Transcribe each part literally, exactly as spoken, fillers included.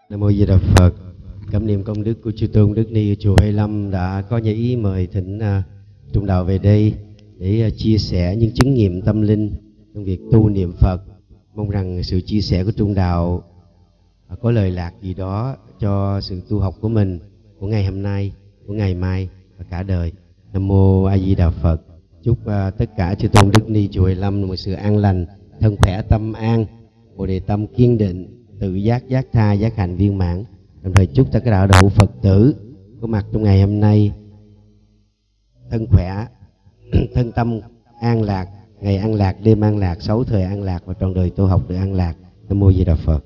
Nam mô Di Đà Phật. Cảm niệm công đức của chư tôn đức ni ở chùa Hai Lâm đã có như ý mời thỉnh uh, Trung Đạo về đây để uh, chia sẻ những chứng nghiệm tâm linh trong việc tu niệm Phật. Mong rằng sự chia sẻ của Trung Đạo uh, có lời lạc gì đó cho sự tu học của mình, của ngày hôm nay, của ngày mai và cả đời. Nam mô A Di Đà Phật. Chúc uh, tất cả chư tôn đức ni chùa Hai Lâm một sự an lành, thân khỏe, tâm an, bồ đề tâm kiên định, tự giác, giác tha, giác hành viên mãn. Đồng thời chúc tất cả đạo hữu Phật tử có mặt trong ngày hôm nay thân khỏe, thân tâm an lạc, ngày an lạc, đêm an lạc, sáu thời an lạc và trọn đời tu học được an lạc. Nam mô Di Đà Phật.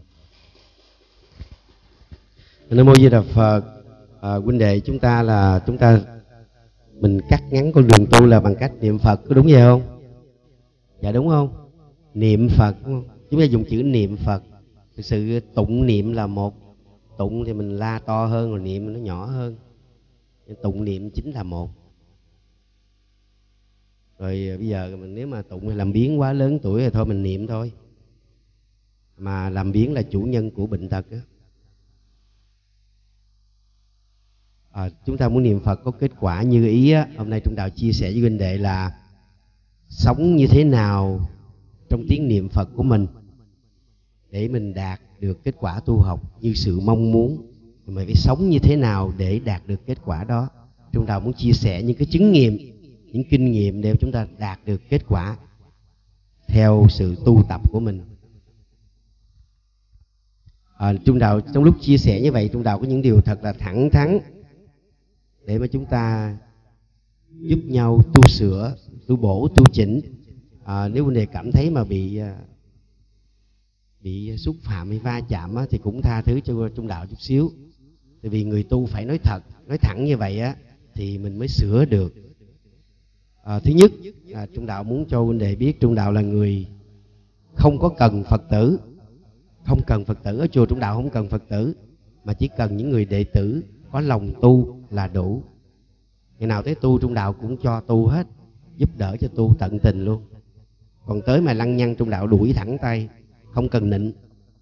Nam mô Di Đà Phật. À, huynh đệ, chúng ta là chúng ta mình cắt ngắn con đường tu là bằng cách niệm Phật, có đúng vậy không? Dạ đúng không? Niệm Phật, đúng không? Chúng ta dùng chữ niệm Phật. Thực sự tụng niệm là một. Tụng thì mình la to hơn, rồi niệm nó nhỏ hơn. Tụng niệm chính là một. Rồi bây giờ mình nếu mà tụng hay làm biếng quá lớn tuổi thì thôi mình niệm thôi. Mà làm biếng là chủ nhân của bệnh tật đó. À, chúng ta muốn niệm Phật có kết quả như ý á. Hôm nay Trung Đạo chia sẻ với huynh đệ là sống như thế nào trong tiếng niệm Phật của mình để mình đạt được kết quả tu học như sự mong muốn. Mình phải sống như thế nào để đạt được kết quả đó. Trung Đạo muốn chia sẻ những cái chứng nghiệm, những kinh nghiệm để chúng ta đạt được kết quả theo sự tu tập của mình. À, Trung Đạo trong lúc chia sẻ như vậy, Trung Đạo có những điều thật là thẳng thắn để mà chúng ta giúp nhau tu sửa, tu bổ, tu chỉnh. À, nếu vấn đề cảm thấy mà bị bị xúc phạm hay va chạm á, thì cũng tha thứ cho Trung Đạo chút xíu. Tại vì người tu phải nói thật, nói thẳng như vậy á thì mình mới sửa được. À, thứ nhất, à, Trung Đạo muốn cho huynh đệ biết Trung Đạo là người không có cần Phật tử, không cần Phật tử. Ở chùa Trung Đạo không cần Phật tử, mà chỉ cần những người đệ tử có lòng tu là đủ. Ngày nào tới tu Trung Đạo cũng cho tu hết, giúp đỡ cho tu tận tình luôn. Còn tới mà lăng nhăng Trung Đạo đuổi thẳng tay, không cần nịnh.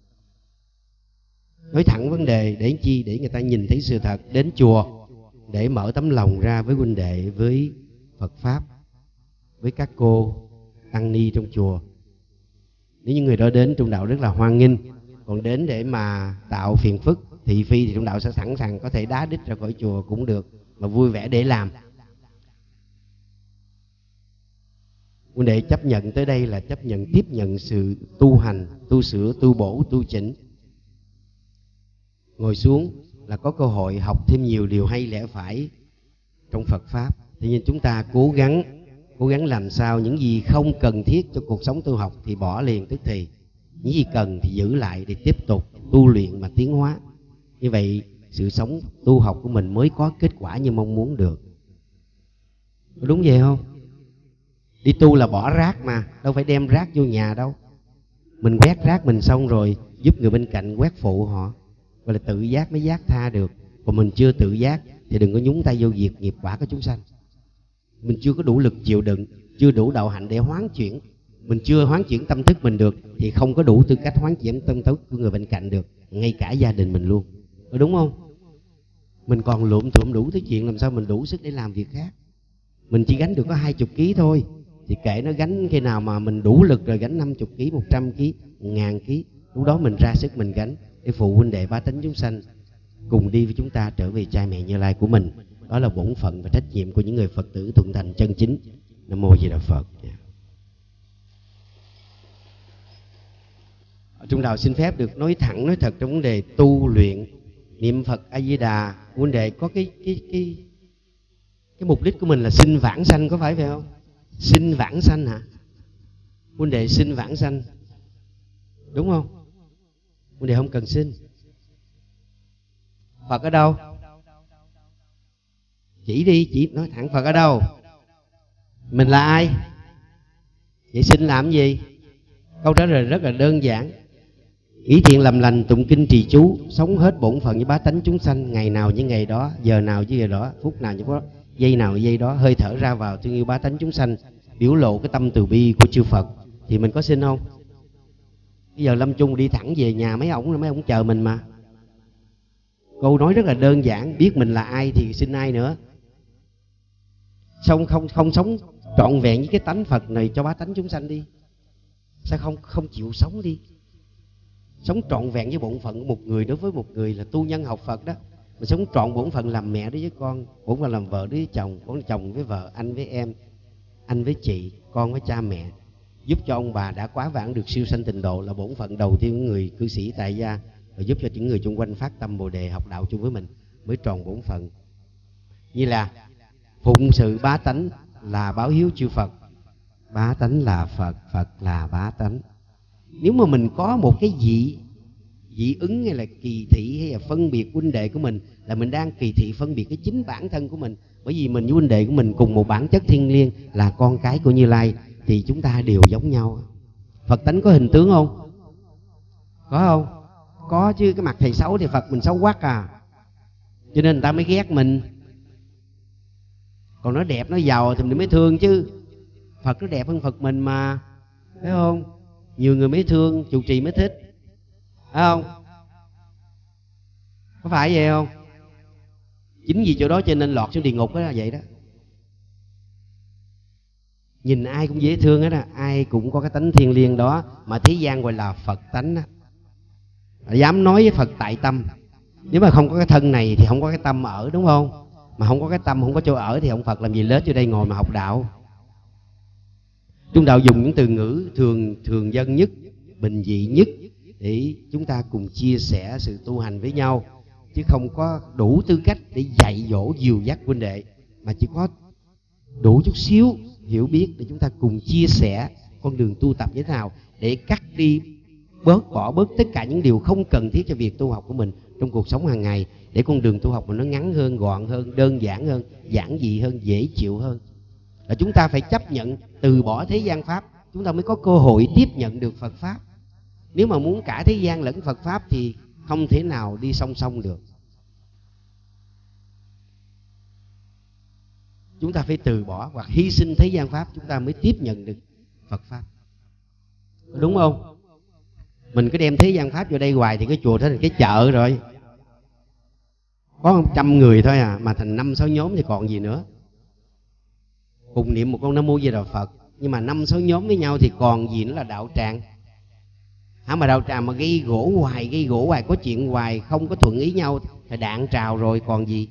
Nói thẳng vấn đề để chi? Để người ta nhìn thấy sự thật. Đến chùa để mở tấm lòng ra với huynh đệ, với Phật Pháp, với các cô tăng ni trong chùa. Nếu những người đó đến, Trung Đạo rất là hoan nghênh. Còn đến để mà tạo phiền phức, thị phi thì Trung Đạo sẽ sẵn sàng có thể đá đít ra khỏi chùa cũng được, mà vui vẻ để làm. Huynh đệ chấp nhận tới đây là chấp nhận tiếp nhận sự tu hành, tu sửa, tu bổ, tu chỉnh. Ngồi xuống là có cơ hội học thêm nhiều điều hay lẽ phải trong Phật Pháp. Thế nhưng chúng ta cố gắng, cố gắng làm sao những gì không cần thiết cho cuộc sống tu học thì bỏ liền tức thì. Những gì cần thì giữ lại để tiếp tục tu luyện mà tiến hóa. Như vậy sự sống tu học của mình mới có kết quả như mong muốn được. Có đúng vậy không? Đi tu là bỏ rác mà, đâu phải đem rác vô nhà đâu. Mình quét rác mình xong rồi giúp người bên cạnh quét phụ họ, gọi là tự giác mới giác tha được. Còn mình chưa tự giác thì đừng có nhúng tay vô việc nghiệp quả của chúng sanh. Mình chưa có đủ lực chịu đựng, chưa đủ đạo hạnh để hoán chuyển. Mình chưa hoán chuyển tâm thức mình được thì không có đủ tư cách hoán chuyển tâm thức của người bên cạnh được, ngay cả gia đình mình luôn. Có đúng không? Mình còn lụm thụm đủ thứ chuyện, làm sao mình đủ sức để làm việc khác. Mình chỉ gánh được có hai chục ký thôi, thì kệ nó gánh. Khi nào mà mình đủ lực rồi gánh năm chục ký, một trăm ký, một ngàn ký, lúc đó mình ra sức mình gánh để phụ huynh đệ bá tánh chúng sanh cùng đi với chúng ta trở về cha mẹ Như Lai của mình. Đó là bổn phận và trách nhiệm của những người Phật tử thuận thành chân chính. Nam mô Di Đà Phật. Trung Đạo xin phép được nói thẳng, nói thật trong vấn đề tu luyện niệm Phật A Di Đà. Vấn đề có cái cái cái cái mục đích của mình là sinh vãng sanh, có phải vậy không? Sinh vãng sanh hả? Vấn đề sinh vãng sanh, đúng không? Vấn đề không cần sinh. Phật ở đâu? Chỉ đi, chỉ nói thẳng Phật ở đâu? Mình là ai? Vậy sinh làm gì? Câu trả lời rất là đơn giản. Ý thiện làm lành, tụng kinh trì chú, sống hết bổn phận với bá tánh chúng sanh, ngày nào với ngày đó, giờ nào với giờ đó, phút nào với phút đó, giây nào với giây đó, hơi thở ra vào thương yêu bá tánh chúng sanh, biểu lộ cái tâm từ bi của chư Phật, thì mình có xin không? Bây giờ lâm chung đi thẳng về nhà mấy ổng là mấy ổng chờ mình mà. Câu nói rất là đơn giản, biết mình là ai thì xin ai nữa. Sao không không, không sống trọn vẹn với cái tánh Phật này cho bá tánh chúng sanh đi? Sao không không chịu sống đi? Sống trọn vẹn với bổn phận của một người đối với một người là tu nhân học Phật đó. Mình sống trọn bổn phận làm mẹ đối với con, bổn phận làm vợ đối với chồng, bổn chồng với vợ, anh với em, anh với chị, con với cha mẹ, giúp cho ông bà đã quá vãng được siêu sanh tịnh độ là bổn phận đầu tiên của người cư sĩ tại gia, rồi giúp cho những người xung quanh phát tâm Bồ đề học đạo chung với mình mới tròn bổn phận. Như là phụng sự bá tánh là báo hiếu chư Phật, bá tánh là Phật, Phật là bá tánh. Nếu mà mình có một cái dị dị ứng hay là kỳ thị hay là phân biệt huynh đệ của mình, là mình đang kỳ thị phân biệt cái chính bản thân của mình. Bởi vì mình với huynh đệ của mình cùng một bản chất thiêng liêng là con cái của Như Lai, thì chúng ta đều giống nhau. Phật tánh có hình tướng không? Có không? Có chứ. Cái mặt thầy xấu thì Phật mình xấu quắc à, cho nên người ta mới ghét mình. Còn nó đẹp, nó giàu thì mình mới thương chứ. Phật nó đẹp hơn Phật mình mà, phải không? Nhiều người mới thương, trụ trì mới thích, phải không? Có phải vậy không? Chính vì chỗ đó cho nên lọt xuống địa ngục đó là vậy đó. Nhìn ai cũng dễ thương hết á, ai cũng có cái tánh thiêng liêng đó mà thế gian gọi là Phật tánh á. Dám nói với Phật tại tâm. Nếu mà không có cái thân này thì không có cái tâm ở, đúng không? Mà không có cái tâm, không có chỗ ở thì ông Phật làm gì lết vô đây ngồi mà học đạo. Trung đạo dùng những từ ngữ thường thường dân nhất, bình dị nhất để chúng ta cùng chia sẻ sự tu hành với nhau, chứ không có đủ tư cách để dạy dỗ dìu dắt huynh đệ, mà chỉ có đủ chút xíu hiểu biết để chúng ta cùng chia sẻ con đường tu tập như thế nào để cắt đi, bớt bỏ bớt tất cả những điều không cần thiết cho việc tu học của mình trong cuộc sống hàng ngày, để con đường tu học mình nó ngắn hơn, gọn hơn, đơn giản hơn, giản dị hơn, dễ chịu hơn. Là chúng ta phải chấp nhận từ bỏ thế gian pháp, chúng ta mới có cơ hội tiếp nhận được Phật pháp. Nếu mà muốn cả thế gian lẫn Phật pháp thì không thể nào đi song song được. Chúng ta phải từ bỏ hoặc hy sinh thế gian pháp, chúng ta mới tiếp nhận được Phật pháp. Đúng không? Mình cứ đem thế gian pháp vô đây hoài thì cái chùa thế thành cái chợ rồi. Có một trăm người thôi à, mà thành năm sáu nhóm thì còn gì nữa. Cùng niệm một câu Nam Mô Di Đà Phật, nhưng mà năm sáu nhóm với nhau thì còn gì nữa là đạo tràng. Hả, mà đạo tràng mà gây gỗ hoài, gây gỗ hoài, có chuyện hoài, không có thuận ý nhau thì đạn trào rồi còn gì.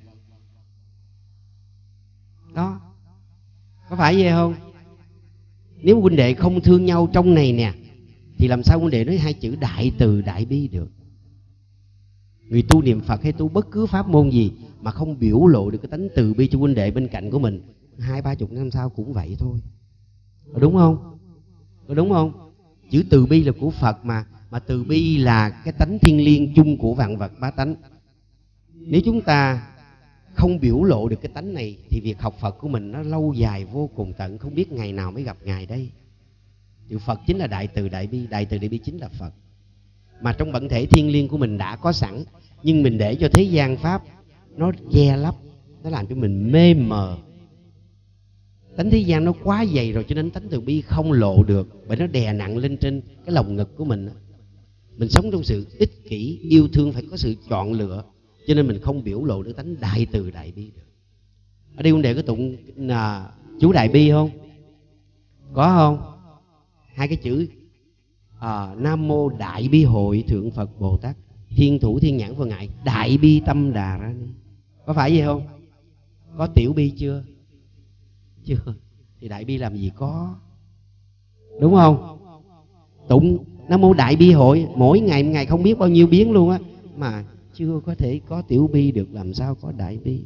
Đó, có phải vậy không? Nếu huynh đệ không thương nhau trong này nè, thì làm sao huynh đệ nói hai chữ đại từ đại bi được? Người tu niệm Phật hay tu bất cứ pháp môn gì mà không biểu lộ được cái tánh từ bi cho huynh đệ bên cạnh của mình, hai ba chục năm sau cũng vậy thôi. Có đúng không? Có đúng không? Chữ từ bi là của Phật mà, mà từ bi là cái tánh thiêng liêng chung của vạn vật bá tánh. Nếu chúng ta không biểu lộ được cái tánh này thì việc học Phật của mình nó lâu dài vô cùng tận, không biết ngày nào mới gặp Ngài đây. Chữ Phật chính là đại từ đại bi, đại từ đại bi chính là Phật. Mà trong bản thể thiêng liêng của mình đã có sẵn, nhưng mình để cho thế gian pháp nó che lấp, nó làm cho mình mê mờ. Tánh thế gian nó quá dày rồi, cho nên tánh từ bi không lộ được, bởi nó đè nặng lên trên cái lồng ngực của mình. Mình sống trong sự ích kỷ, yêu thương phải có sự chọn lựa, cho nên mình không biểu lộ được tánh đại từ đại bi được. Ở đây huynh đệ có tụng à, chú đại bi không? Có không? Hai cái chữ à, Nam Mô Đại Bi Hội Thượng Phật Bồ Tát Thiên Thủ Thiên Nhãn Vô Ngại Đại Bi Tâm Đà Ra Ni. Có phải vậy không? Có tiểu bi chưa? Chưa. Thì đại bi làm gì có, đúng không? Tụng Nam Mô Đại Bi Hội mỗi ngày ngày không biết bao nhiêu biến luôn á, mà chưa có thể có tiểu bi được, làm sao có đại bi?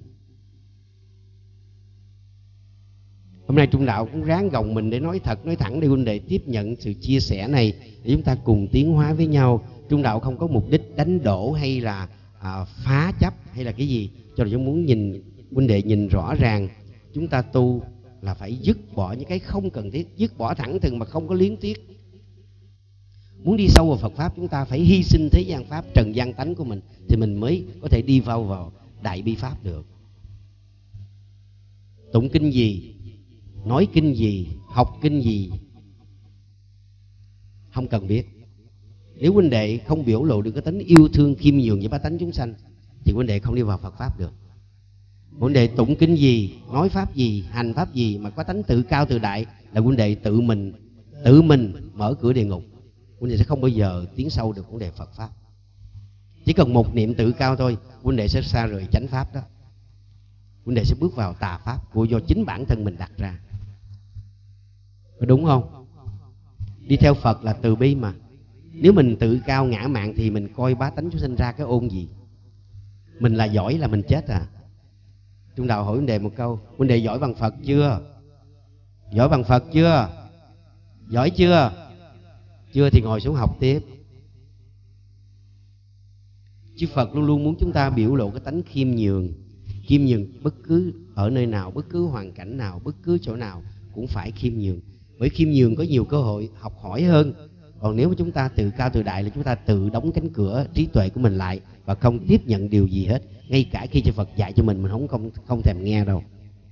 Hôm nay Trung đạo cũng ráng gồng mình để nói thật, nói thẳng để huynh đệ tiếp nhận sự chia sẻ này, để chúng ta cùng tiến hóa với nhau. Trung đạo không có mục đích đánh đổ hay là à, phá chấp hay là cái gì, cho nên chúng muốn nhìn huynh đệ nhìn rõ ràng. Chúng ta tu là phải dứt bỏ những cái không cần thiết, dứt bỏ thẳng thừng mà không có luyến tiếc. Muốn đi sâu vào Phật pháp, chúng ta phải hy sinh thế gian pháp, trần gian tánh của mình, thì mình mới có thể đi vào vào đại bi pháp được. Tụng kinh gì, nói kinh gì, học kinh gì không cần biết. Nếu huynh đệ không biểu lộ được cái tính yêu thương khiêm nhường với bá tánh chúng sanh, thì huynh đệ không đi vào Phật Pháp được. Huynh đệ tụng kinh gì, nói Pháp gì, hành Pháp gì mà có tánh tự cao tự đại là huynh đệ tự mình tự mình mở cửa địa ngục. Huynh đệ sẽ không bao giờ tiến sâu được vấn đề Phật Pháp. Chỉ cần một niệm tự cao thôi, huynh đệ sẽ xa rời chánh Pháp đó. Huynh đệ sẽ bước vào tà Pháp của do chính bản thân mình đặt ra. Có đúng không? Đi theo Phật là từ bi mà. Nếu mình tự cao ngã mạn thì mình coi bá tánh chúng sinh ra cái ôn gì? Mình là giỏi là mình chết à? Trung Đạo hỏi huynh đệ một câu: huynh đệ giỏi bằng Phật chưa? Giỏi bằng Phật chưa? Giỏi chưa? Chưa thì ngồi xuống học tiếp. Chứ Phật luôn luôn muốn chúng ta biểu lộ cái tánh khiêm nhường. Khiêm nhường bất cứ ở nơi nào, bất cứ hoàn cảnh nào, bất cứ chỗ nào cũng phải khiêm nhường. Bởi khiêm nhường có nhiều cơ hội học hỏi hơn. Còn nếu mà chúng ta tự cao tự đại là chúng ta tự đóng cánh cửa trí tuệ của mình lại và không tiếp nhận điều gì hết. Ngay cả khi cho Phật dạy cho mình, mình không không, không thèm nghe đâu.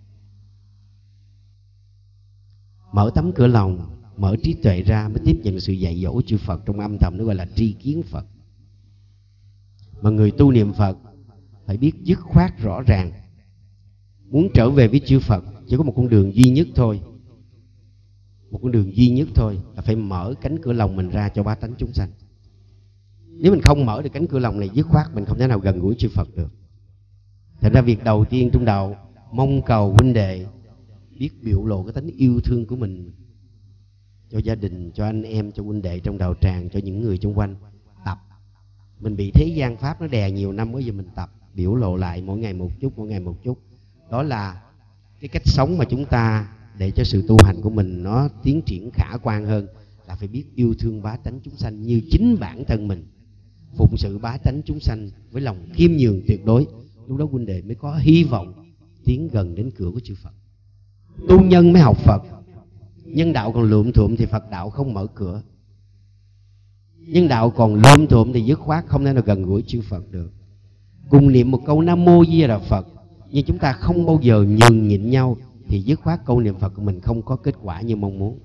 Mở tấm cửa lòng, mở trí tuệ ra mới tiếp nhận sự dạy dỗ chư Phật trong âm thầm, nó gọi là tri kiến Phật. Mà người tu niệm Phật phải biết dứt khoát rõ ràng. Muốn trở về với chư Phật chỉ có một con đường duy nhất thôi. Một con đường duy nhất thôi là phải mở cánh cửa lòng mình ra cho bá tánh chúng sanh. Nếu mình không mở được cánh cửa lòng này dứt khoát, mình không thể nào gần gũi chư Phật được. Thành ra việc đầu tiên Trung Đạo mong cầu huynh đệ biết biểu lộ cái tánh yêu thương của mình cho gia đình, cho anh em, cho huynh đệ trong đạo tràng, cho những người xung quanh. Tập. Mình bị thế gian Pháp nó đè nhiều năm, bây giờ mình tập biểu lộ lại mỗi ngày một chút, mỗi ngày một chút. Đó là cái cách sống mà chúng ta để cho sự tu hành của mình nó tiến triển khả quan hơn, là phải biết yêu thương bá tánh chúng sanh như chính bản thân mình, phụng sự bá tánh chúng sanh với lòng khiêm nhường tuyệt đối. Lúc đó huynh đệ mới có hy vọng tiến gần đến cửa của chư Phật. Tu nhân mới học Phật. Nhân đạo còn lượm thuộm thì Phật đạo không mở cửa. Nhân đạo còn lượm thuộm thì dứt khoát không thể nào gần gũi chư Phật được. Cùng niệm một câu Nam Mô Di Đà Phật, nhưng chúng ta không bao giờ nhường nhịn nhau thì dứt khoát câu niệm Phật của mình không có kết quả như mong muốn.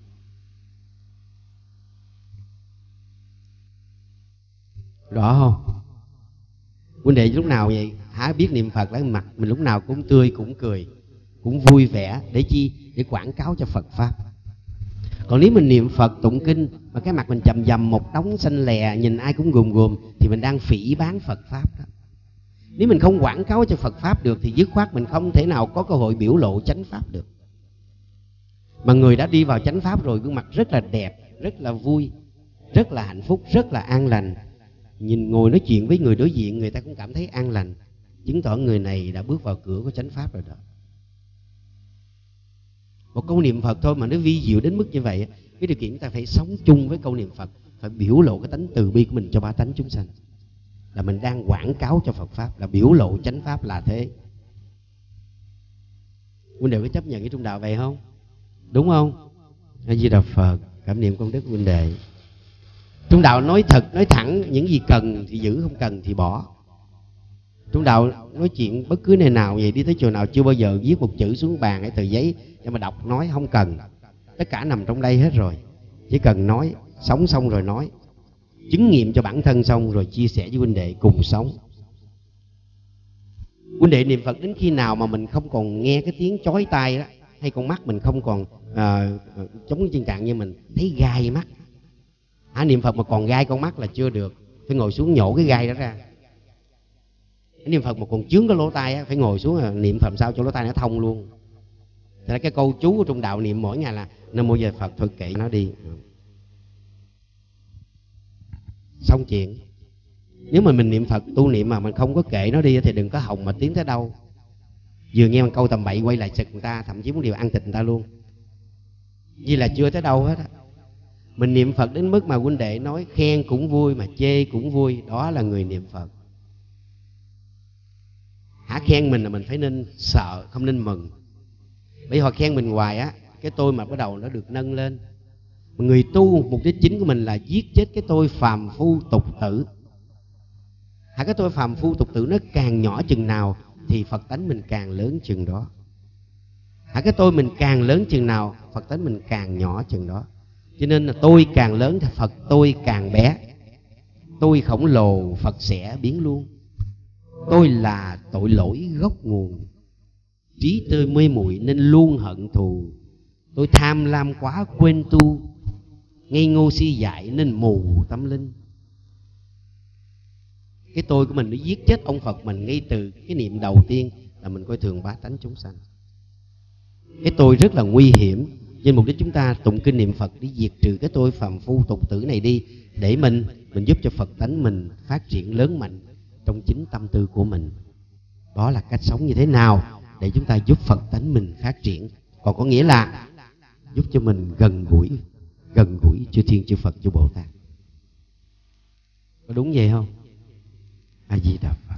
Rõ không? Huynh đệ lúc nào vậy? Hả biết niệm Phật là mặt mình lúc nào cũng tươi, cũng cười, cũng vui vẻ. Để chi? Để quảng cáo cho Phật Pháp. Còn nếu mình niệm Phật tụng kinh mà cái mặt mình chầm chầm một đống xanh lè, nhìn ai cũng gùm gùm, thì mình đang phỉ báng Phật Pháp đó. Nếu mình không quảng cáo cho Phật Pháp được thì dứt khoát mình không thể nào có cơ hội biểu lộ chánh Pháp được. Mà người đã đi vào chánh Pháp rồi, gương mặt rất là đẹp, rất là vui, rất là hạnh phúc, rất là an lành. Nhìn ngồi nói chuyện với người đối diện, người ta cũng cảm thấy an lành, chứng tỏ người này đã bước vào cửa của chánh Pháp rồi đó. Một câu niệm Phật thôi mà nó vi diệu đến mức như vậy, cái điều kiện chúng ta phải sống chung với câu niệm Phật, phải biểu lộ cái tánh từ bi của mình cho ba tánh chúng sanh, là mình đang quảng cáo cho Phật Pháp, là biểu lộ chánh Pháp là thế. Huynh đệ có chấp nhận cái trung đạo vậy không? Đúng không? A Di Đà Phật. Cảm niệm công đức huynh đệ. Trung đạo nói thật, nói thẳng, những gì cần thì giữ, không cần thì bỏ. Trung đạo nói chuyện bất cứ nơi nào vậy, đi tới chùa nào chưa bao giờ viết một chữ xuống bàn hay tờ giấy để mà đọc nói, không cần. Tất cả nằm trong đây hết rồi. Chỉ cần nói, sống xong rồi nói, chứng nghiệm cho bản thân xong rồi chia sẻ với huynh đệ cùng sống. Huynh đệ niệm Phật đến khi nào mà mình không còn nghe cái tiếng chói tai đó, hay con mắt mình không còn à, chống chân trạng như mình thấy gai mắt. Hả, niệm Phật mà còn gai con mắt là chưa được, phải ngồi xuống nhổ cái gai đó ra. Niệm Phật mà còn chướng cái lỗ tai á, phải ngồi xuống à, niệm Phật sao cho lỗ tai nó thông luôn. Thế là cái câu chú của Trung đạo niệm mỗi ngày là Nam Mô Di Đà Phật, thôi kệ nó đi, xong chuyện. Nếu mà mình niệm Phật tu niệm mà mình không có kệ nó đi thì đừng có hòng mà tiến tới đâu. Vừa nghe một câu tầm bậy quay lại sực người ta, thậm chí muốn điều ăn thịt người ta luôn, vì là chưa tới đâu hết á. Mình niệm Phật đến mức mà huynh đệ nói khen cũng vui mà chê cũng vui, đó là người niệm Phật. Hả, khen mình là mình phải nên sợ, không nên mừng. Bởi họ khen mình hoài á, cái tôi mà bắt đầu nó được nâng lên. Người tu mục đích chính của mình là giết chết cái tôi phàm phu tục tử. Hả, cái tôi phàm phu tục tử nó càng nhỏ chừng nào thì Phật tánh mình càng lớn chừng đó. Hả, cái tôi mình càng lớn chừng nào Phật tánh mình càng nhỏ chừng đó. Cho nên là tôi càng lớn thì Phật tôi càng bé. Tôi khổng lồ Phật sẽ biến luôn. tôi là tội lỗi gốc nguồn, trí tôi mê muội nên luôn hận thù. Tôi tham lam quá quên tu, ngây ngô si dại nên mù tâm linh. Cái tôi của mình nó giết chết ông Phật mình ngay từ cái niệm đầu tiên là mình coi thường bá tánh chúng sanh. Cái tôi rất là nguy hiểm, nên mục đích chúng ta tụng kinh niệm Phật để diệt trừ cái tôi phàm phu tục tử này đi, để mình mình giúp cho Phật tánh mình phát triển lớn mạnh trong chính tâm tư của mình. Đó là cách sống như thế nào để chúng ta giúp Phật tánh mình phát triển. Còn có nghĩa là giúp cho mình gần gũi gần gũi chư Thiên chư Phật chư Bồ Tát. Có đúng vậy không? A Di Đà Phật.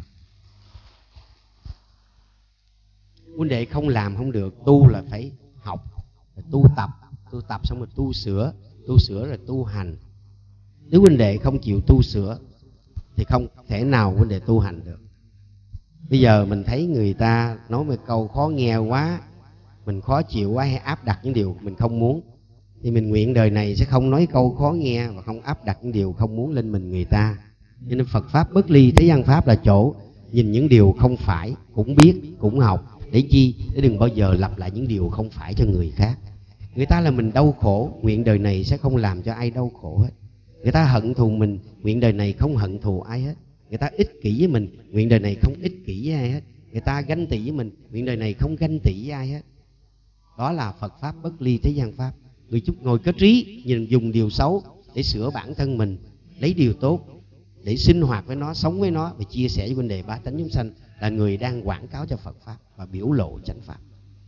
Huynh đệ không làm không được, tu là phải học, là tu tập, tu tập xong rồi tu sửa, tu sửa rồi tu hành. Nếu huynh đệ không chịu tu sửa thì không thể nào huynh đệ tu hành được. Bây giờ mình thấy người ta nói một câu khó nghe quá, mình khó chịu quá, hay áp đặt những điều mình không muốn, thì mình nguyện đời này sẽ không nói câu khó nghe và không áp đặt những điều không muốn lên mình người ta. Cho nên Phật Pháp bất ly thế gian Pháp là chỗ nhìn những điều không phải, cũng biết, cũng học. Để chi? Để đừng bao giờ lặp lại những điều không phải cho người khác. Người ta là mình đau khổ, nguyện đời này sẽ không làm cho ai đau khổ hết. Người ta hận thù mình, nguyện đời này không hận thù ai hết. Người ta ích kỷ với mình, nguyện đời này không ích kỷ với ai hết. Người ta ganh tị với mình, nguyện đời này không ganh tị với ai hết. Đó là Phật Pháp bất ly thế gian Pháp. Người chút ngồi có trí, nhìn dùng điều xấu để sửa bản thân mình, lấy điều tốt để sinh hoạt với nó, sống với nó và chia sẻ với vấn đề bá tánh chúng sanh, là người đang quảng cáo cho Phật Pháp và biểu lộ chánh Pháp.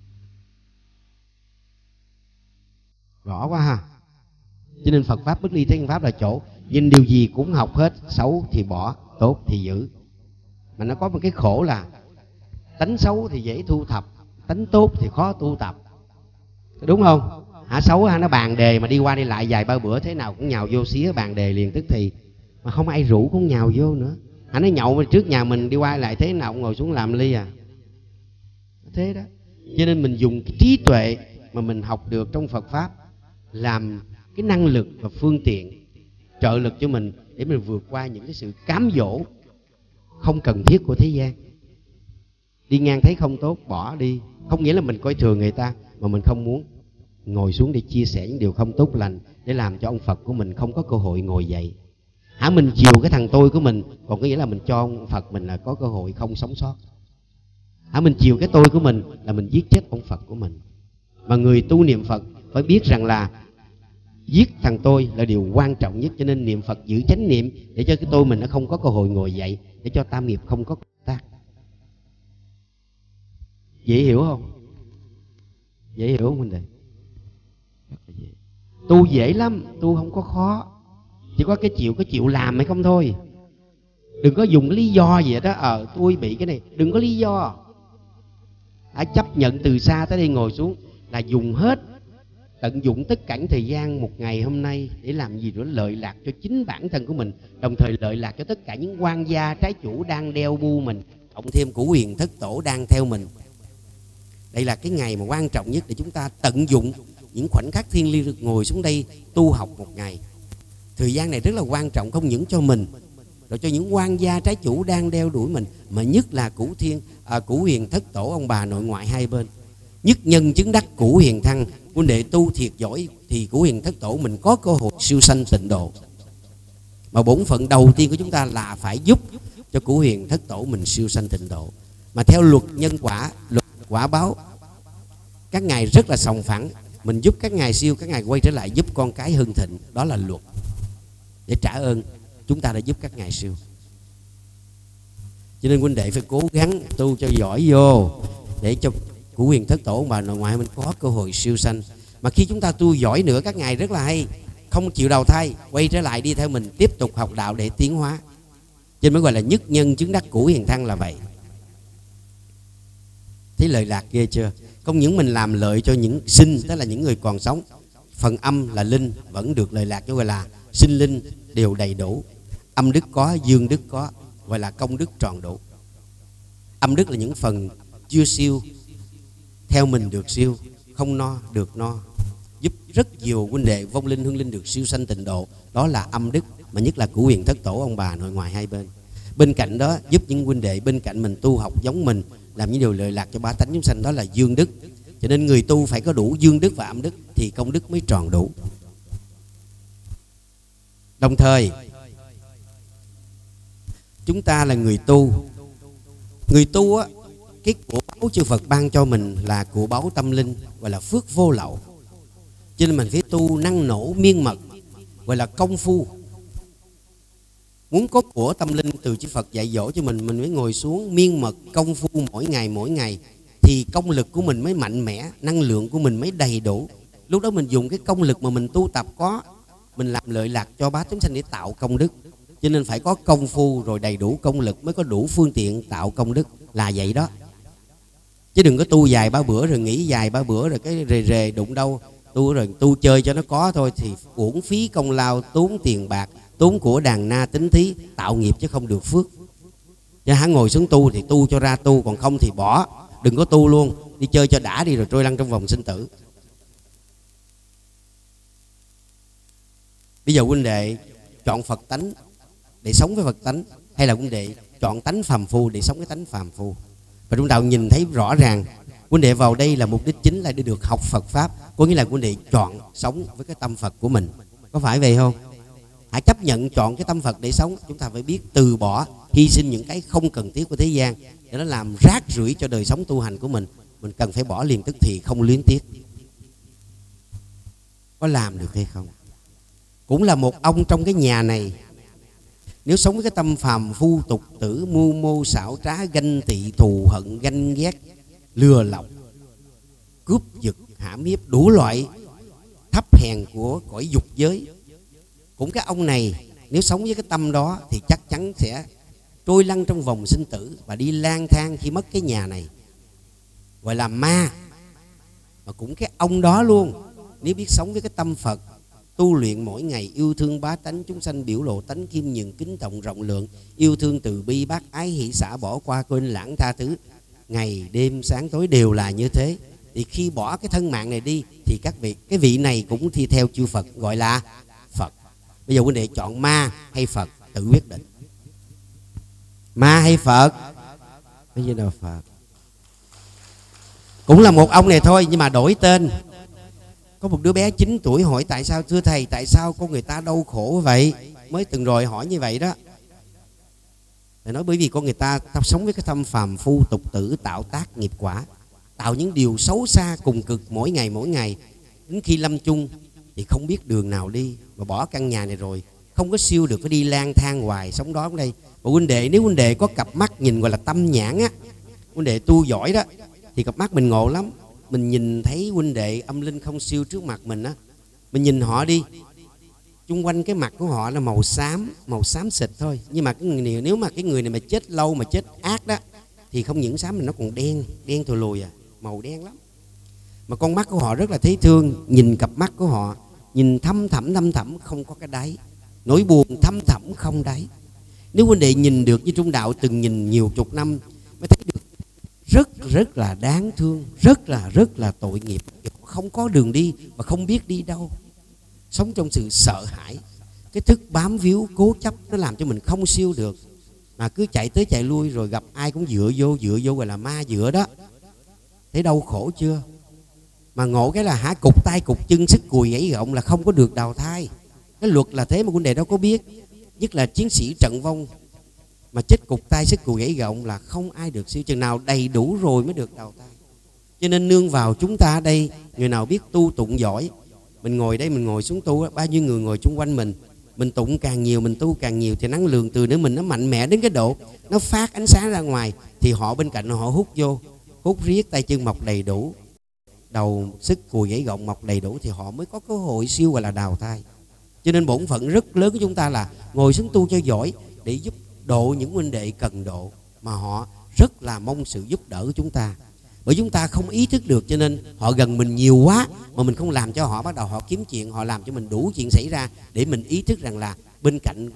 Rõ quá ha. Cho nên Phật Pháp bất ly thế gian Pháp là chỗ nhìn điều gì cũng học hết, xấu thì bỏ, tốt thì giữ. Mà nó có một cái khổ là tánh xấu thì dễ thu thập, tánh tốt thì khó tu tập. Đúng không? Hả, xấu ha, nó bàn đề mà đi qua đi lại vài ba bữa thế nào cũng nhào vô xía bàn đề liền tức thì, mà không ai rủ cũng nhào vô nữa. Hả, nó nhậu mà trước nhà mình đi qua lại thế nào cũng ngồi xuống làm ly à. Thế đó. Cho nên mình dùng cái trí tuệ mà mình học được trong Phật Pháp làm cái năng lực và phương tiện trợ lực cho mình để mình vượt qua những cái sự cám dỗ không cần thiết của thế gian. Đi ngang thấy không tốt bỏ đi, không nghĩa là mình coi thường người ta, mà mình không muốn ngồi xuống để chia sẻ những điều không tốt lành, để làm cho ông Phật của mình không có cơ hội ngồi dậy. Hả, mình chiều cái thằng tôi của mình, còn có nghĩa là mình cho ông Phật mình là có cơ hội không sống sót. Hả, mình chiều cái tôi của mình là mình giết chết ông Phật của mình. Mà người tu niệm Phật phải biết rằng là giết thằng tôi là điều quan trọng nhất. Cho nên niệm Phật giữ chánh niệm để cho cái tôi mình nó không có cơ hội ngồi dậy, để cho tam nghiệp không có tác. Dễ hiểu không? Dễ hiểu không huynh đệ? Tu dễ lắm, tu không có khó, chỉ có cái chịu, cái chịu làm hay không thôi. Đừng có dùng cái lý do gì đó, ờ tôi bị cái này, đừng có lý do. Đã chấp nhận từ xa tới đây ngồi xuống là dùng hết, tận dụng tất cả thời gian một ngày hôm nay để làm gì đó lợi lạc cho chính bản thân của mình, đồng thời lợi lạc cho tất cả những quan gia trái chủ đang đeo bu mình, cộng thêm Cửu Huyền Thất Tổ đang theo mình. Đây là cái ngày mà quan trọng nhất để chúng ta tận dụng những khoảnh khắc thiêng liêng được ngồi xuống đây tu học một ngày. Thời gian này rất là quan trọng, không những cho mình, rồi cho những quan gia trái chủ đang đeo đuổi mình, mà nhất là Cửu Thiên, à, Cửu Huyền Thất Tổ ông bà nội ngoại hai bên. Nhất nhân chứng đắc Cửu Huyền Thăng, huynh đệ tu thiệt giỏi thì Cửu Huyền Thất Tổ mình có cơ hội siêu sanh tịnh độ. Mà bổn phận đầu tiên của chúng ta là phải giúp cho Cửu Huyền Thất Tổ mình siêu sanh tịnh độ. Mà theo luật nhân quả, luật quả báo, các ngài rất là sòng phẳng, mình giúp các ngài siêu, các ngài quay trở lại giúp con cái hưng thịnh. Đó là luật để trả ơn chúng ta đã giúp các ngài siêu. Cho nên huynh đệ phải cố gắng tu cho giỏi vô, để cho Cửu Huyền Thất Tổ bà nội ngoại mình có cơ hội siêu sanh. Mà khi chúng ta tu giỏi nữa, các ngài rất là hay, không chịu đầu thai, quay trở lại đi theo mình, tiếp tục học đạo để tiến hóa. Cho nên mới gọi là nhất nhân chứng đắc Cửu Huyền Thăng là vậy. Thấy lợi lạc ghê chưa? Không những mình làm lợi cho những sinh, tức là những người còn sống, phần âm là linh vẫn được lợi lạc, gọi là sinh linh đều đầy đủ. Âm đức có, dương đức có, gọi là công đức tròn đủ. Âm đức là những phần chưa siêu, theo mình được siêu, không no được no, giúp rất nhiều huynh đệ vong linh hương linh được siêu sanh tịnh độ. Đó là âm đức, mà nhất là Cửu Huyền Thất Tổ ông bà nội ngoại hai bên. Bên cạnh đó giúp những huynh đệ bên cạnh mình tu học giống mình, làm những điều lợi lạc cho bá tánh chúng sanh, đó là dương đức. Cho nên người tu phải có đủ dương đức và âm đức thì công đức mới tròn đủ. Đồng thời chúng ta là người tu. Người tu á, cái của báu chư Phật ban cho mình là của báu tâm linh, gọi là phước vô lậu. Cho nên mình phải tu năng nổ miên mật, gọi là công phu. Muốn có của tâm linh từ chư Phật dạy dỗ cho mình, mình mới ngồi xuống miên mật công phu mỗi ngày mỗi ngày, thì công lực của mình mới mạnh mẽ, năng lượng của mình mới đầy đủ. Lúc đó mình dùng cái công lực mà mình tu tập có, mình làm lợi lạc cho bá chúng sanh để tạo công đức. Cho nên phải có công phu rồi đầy đủ công lực mới có đủ phương tiện tạo công đức, là vậy đó. Chứ đừng có tu dài ba bữa rồi nghỉ dài ba bữa rồi cái rề rề đụng đâu. Tu rồi tu chơi cho nó có thôi thì uổng phí công lao, tốn tiền bạc, tốn của đàn na tính thí, tạo nghiệp chứ không được phước. Chứ hãy ngồi xuống tu thì tu cho ra tu, còn không thì bỏ, đừng có tu luôn, đi chơi cho đã đi rồi trôi lăn trong vòng sinh tử. Bây giờ huynh đệ chọn Phật tánh để sống với Phật tánh, hay là huynh đệ chọn tánh phàm phu để sống với tánh phàm phu? Và trong đạo nhìn thấy rõ ràng huynh đệ vào đây là mục đích chính là để được học Phật pháp, có nghĩa là huynh đệ chọn sống với cái tâm Phật của mình, có phải vậy không? Hãy chấp nhận chọn cái tâm Phật để sống. Chúng ta phải biết từ bỏ, hy sinh những cái không cần thiết của thế gian để nó làm rác rưởi cho đời sống tu hành của mình. Mình cần phải bỏ liền tức thì, không luyến tiếc. Có làm được hay không? Cũng là một ông trong cái nhà này, nếu sống với cái tâm phàm phu tục tử, mưu mô xảo trá, ganh tị thù hận, ganh ghét, lừa lọc, cướp giật, hãm hiếp, đủ loại thấp hèn của cõi dục giới, cũng cái ông này nếu sống với cái tâm đó thì chắc chắn sẽ trôi lăn trong vòng sinh tử và đi lang thang khi mất cái nhà này, gọi là ma. Mà cũng cái ông đó luôn, nếu biết sống với cái tâm Phật, tu luyện mỗi ngày, yêu thương bá tánh chúng sanh, biểu lộ tánh khiêm nhường kính trọng rộng lượng, yêu thương từ bi bác ái hỷ xả, bỏ qua quên lãng tha thứ, ngày đêm sáng tối đều là như thế. Thì khi bỏ cái thân mạng này đi thì các vị, cái vị này cũng thi theo chư Phật, gọi là Phật. Bây giờ huynh đệ chọn ma hay Phật tự quyết định. Ma hay Phật? Bây giờ nào Phật. Cũng là một ông này thôi nhưng mà đổi tên. Có một đứa bé chín tuổi hỏi tại sao thưa thầy, tại sao con người ta đau khổ vậy? Mới từng rồi hỏi như vậy đó. Thầy nói bởi vì con người ta, ta sống với cái tâm phàm phu tục tử, tạo tác nghiệp quả, tạo những điều xấu xa cùng cực mỗi ngày mỗi ngày. Đến khi lâm chung thì không biết đường nào đi, mà bỏ căn nhà này rồi không có siêu được, phải đi lang thang hoài sống đó ở đây. Và huynh đệ, nếu huynh đệ có cặp mắt nhìn gọi là tâm nhãn á, huynh đệ tu giỏi đó, thì cặp mắt mình ngộ lắm. Mình nhìn thấy huynh đệ âm linh không siêu trước mặt mình á, mình nhìn họ đi, chung quanh cái mặt của họ là màu xám, màu xám xịt thôi. Nhưng mà cái người này, nếu mà cái người này mà chết lâu, mà chết ác đó, thì không những xám mà nó còn đen, đen thùi lùi à, màu đen lắm. Mà con mắt của họ rất là thấy thương, nhìn cặp mắt của họ, nhìn thâm thẳm thâm thẳm không có cái đáy, nỗi buồn thâm thẳm không đáy. Nếu huynh đệ nhìn được như trung đạo từng nhìn nhiều chục năm mới thấy được rất rất là đáng thương, rất là rất là tội nghiệp, không có đường đi và không biết đi đâu, sống trong sự sợ hãi. Cái thức bám víu cố chấp nó làm cho mình không siêu được, mà cứ chạy tới chạy lui, rồi gặp ai cũng dựa vô dựa vô, gọi là ma dựa đó. Thấy đau khổ chưa? Mà ngộ cái là hả, cục tay cục chân sức cùi gãy gọng là không có được đào thai. Cái luật là thế mà huynh đệ đâu có biết. Nhất là chiến sĩ trận vong mà chết cục tay sức cùi gãy gọng là không ai được siêu, chừng nào đầy đủ rồi mới được đào thai. Cho nên nương vào chúng ta ở đây, người nào biết tu tụng giỏi, mình ngồi đây, mình ngồi xuống tu, bao nhiêu người ngồi chung quanh mình, mình tụng càng nhiều, mình tu càng nhiều, thì năng lượng từ nơi mình nó mạnh mẽ đến cái độ nó phát ánh sáng ra ngoài, thì họ bên cạnh họ hút vô, hút riết, tay chân mọc đầy đủ, đầu sức cùi gãy gọng mọc đầy đủ, thì họ mới có cơ hội siêu, gọi là đào thai. Cho nên bổn phận rất lớn của chúng ta là ngồi xuống tu cho giỏi để giúp độ những huynh đệ cần độ, mà họ rất là mong sự giúp đỡ của chúng ta. Bởi chúng ta không ý thức được, cho nên họ gần mình nhiều quá mà mình không làm cho họ, bắt đầu họ kiếm chuyện, họ làm cho mình đủ chuyện xảy ra, để mình ý thức rằng là bên cạnh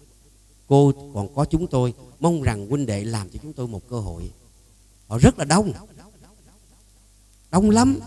cô còn có chúng tôi, mong rằng huynh đệ làm cho chúng tôi một cơ hội. Họ rất là đông, đông lắm.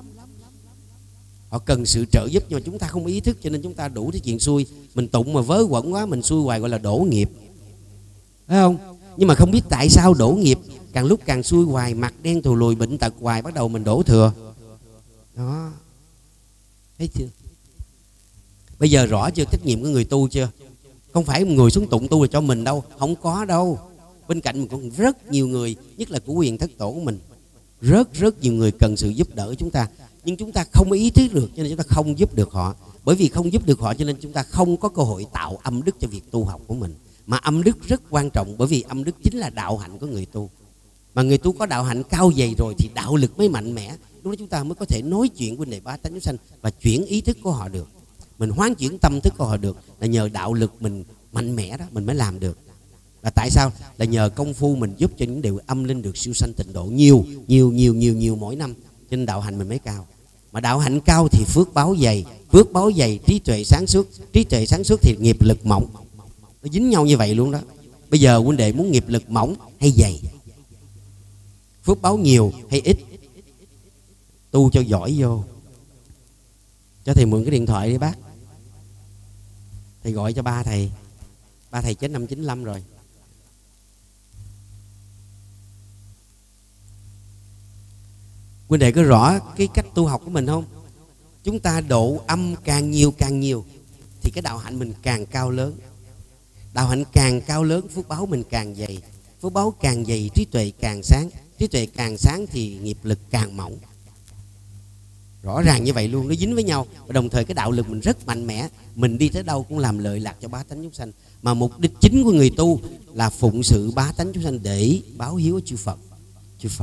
Họ cần sự trợ giúp nhưng mà chúng ta không ý thức, cho nên chúng ta đủ thứ chuyện xui. Mình tụng mà vớ quẩn quá, mình xui hoài, gọi là đổ nghiệp. phải không? Nhưng mà không biết tại sao đổ nghiệp càng lúc càng xuôi hoài, mặt đen thù lùi, bệnh tật hoài, bắt đầu mình đổ thừa. Đó, thấy chưa? Bây giờ rõ chưa trách nhiệm của người tu chưa? Không phải người xuống tụng tu là cho mình đâu, không có đâu. Bên cạnh mình còn rất nhiều người, nhất là của quyền thất tổ của mình, rất rất nhiều người cần sự giúp đỡ chúng ta, nhưng chúng ta không ý thức được, cho nên chúng ta không giúp được họ. Bởi vì không giúp được họ cho nên chúng ta không có cơ hội tạo âm đức cho việc tu học của mình. Mà âm đức rất quan trọng, bởi vì âm đức chính là đạo hạnh của người tu. Mà người tu có đạo hạnh cao dày rồi thì đạo lực mới mạnh mẽ. Lúc đó chúng ta mới có thể nói chuyện với nề ba tánh chúng sanh và chuyển ý thức của họ được. Mình hoán chuyển tâm thức của họ được là nhờ đạo lực mình mạnh mẽ đó mình mới làm được. Là tại sao? Là nhờ công phu mình giúp cho những điều âm linh được siêu sanh tịnh độ nhiều, nhiều, nhiều, nhiều, nhiều mỗi năm. Cho nên đạo hạnh mình mới cao. Mà đạo hạnh cao thì phước báo dày, phước báo dày trí tuệ sáng suốt, trí tuệ sáng suốt thì nghiệp lực mỏng. Nó dính nhau như vậy luôn đó. Bây giờ huynh đệ muốn nghiệp lực mỏng hay dày, phước báo nhiều hay ít? Tu cho giỏi vô. Cho thầy mượn cái điện thoại đi bác. Thầy gọi cho ba thầy. Ba thầy chết năm chín lăm rồi. Huynh đệ có rõ cái cách tu học của mình không? Chúng ta độ âm càng nhiều càng nhiều thì cái đạo hạnh mình càng cao lớn. Đạo hạnh càng cao lớn, phước báo mình càng dày. Phước báo càng dày, trí tuệ càng sáng. Trí tuệ càng sáng thì nghiệp lực càng mỏng. Rõ ràng như vậy luôn, nó dính với nhau. Và đồng thời cái đạo lực mình rất mạnh mẽ. Mình đi tới đâu cũng làm lợi lạc cho bá tánh chúng sanh. Mà mục đích chính của người tu là phụng sự bá tánh chúng sanh để báo hiếu với chư Phật. Chư Phật,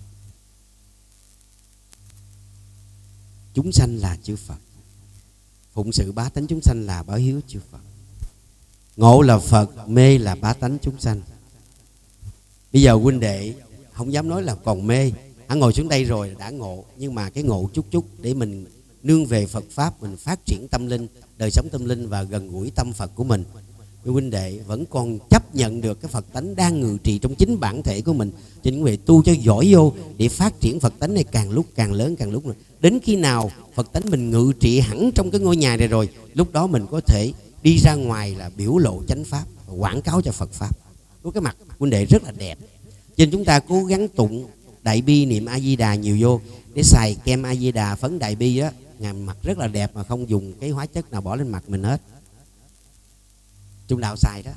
chúng sanh là chư Phật, phụng sự bá tánh chúng sanh là báo hiếu chư Phật. Ngộ là Phật, mê là bá tánh chúng sanh. Bây giờ huynh đệ không dám nói là còn mê, hắn ngồi xuống đây rồi đã ngộ, nhưng mà cái ngộ chút chút để mình nương về Phật Pháp, mình phát triển tâm linh, đời sống tâm linh và gần gũi tâm Phật của mình. Nhưng huynh đệ vẫn còn chấp nhận được cái Phật tánh đang ngự trị trong chính bản thể của mình. Cho những người tu cho giỏi vô để phát triển Phật tánh này càng lúc càng lớn, càng lúc nữa. Đến khi nào Phật tánh mình ngự trị hẳn trong cái ngôi nhà này rồi, lúc đó mình có thể đi ra ngoài là biểu lộ chánh Pháp, quảng cáo cho Phật Pháp. Có cái mặt huynh đệ rất là đẹp. Cho nên chúng ta cố gắng tụng Đại Bi, niệm A Di Đà nhiều vô, để xài kem A Di Đà, phấn Đại Bi đó, ngày mặt rất là đẹp mà không dùng cái hóa chất nào bỏ lên mặt mình hết. Trung đạo xài đó.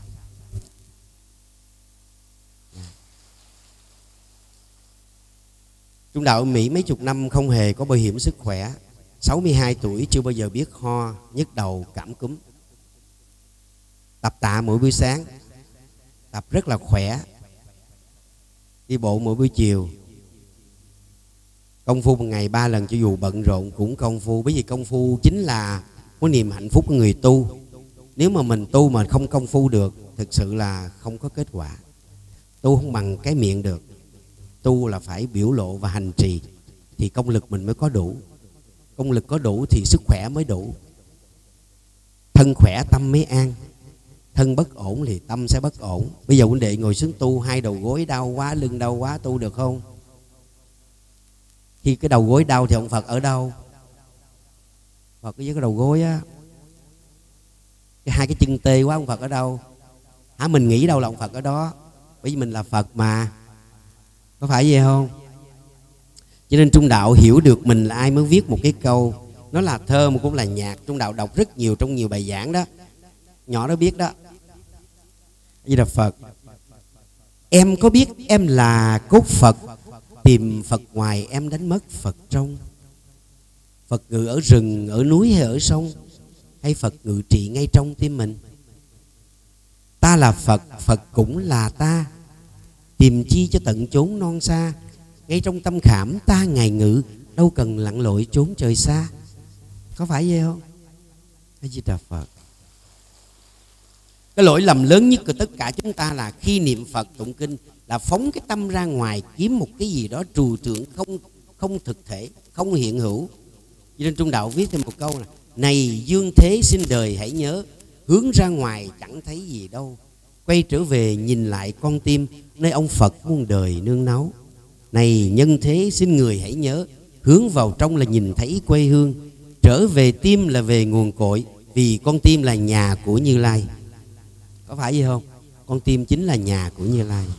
Trung đạo ở Mỹ mấy chục năm không hề có bảo hiểm sức khỏe. sáu mươi hai tuổi chưa bao giờ biết ho, nhức đầu, cảm cúm. Tập tạ mỗi buổi sáng, tập rất là khỏe. Đi bộ mỗi buổi chiều. Công phu một ngày ba lần cho dù bận rộn cũng công phu. Bởi vì công phu chính là có niềm hạnh phúc của người tu. Nếu mà mình tu mà không công phu được, thực sự là không có kết quả. Tu không bằng cái miệng được. Tu là phải biểu lộ và hành trì thì công lực mình mới có đủ. Công lực có đủ thì sức khỏe mới đủ. Thân khỏe tâm mới an. Thân bất ổn thì tâm sẽ bất ổn. Bây giờ huynh đệ ngồi xuống tu, hai đầu gối đau quá, lưng đau quá, tu được không? Khi cái đầu gối đau thì ông Phật ở đâu? Phật ở dưới cái đầu gối á. Cái hai cái chân tê quá, ông Phật ở đâu? Hả, mình nghĩ đâu là ông Phật ở đó. Bởi vì mình là Phật mà. Có phải vậy không? Cho nên Trung đạo hiểu được mình là ai mới viết một cái câu. Nó là thơ mà cũng là nhạc. Trung đạo đọc rất nhiều trong nhiều bài giảng đó. Nhỏ đó biết đó. Như là Phật. Em có biết em là cốt Phật, tìm Phật ngoài em đánh mất Phật trong. Phật ngự ở rừng, ở núi hay ở sông, hay Phật ngự trị ngay trong tim mình? Ta là Phật, Phật cũng là ta, tìm chi cho tận chốn non xa. Ngay trong tâm khảm ta ngài ngự, đâu cần lặn lội trốn trời xa. Có phải vậy không? A Di Đà Phật. Cái lỗi lầm lớn nhất của tất cả chúng ta là khi niệm Phật tụng kinh là phóng cái tâm ra ngoài, kiếm một cái gì đó trừu tượng, không không thực thể, không hiện hữu. Cho nên Trung đạo viết thêm một câu là: này dương thế xin đời hãy nhớ, hướng ra ngoài chẳng thấy gì đâu, quay trở về nhìn lại con tim, nơi ông Phật muôn đời nương náu. Này nhân thế xin người hãy nhớ, hướng vào trong là nhìn thấy quê hương, trở về tim là về nguồn cội, vì con tim là nhà của Như Lai. Có phải vậy không? con tim chính là nhà của Như Lai.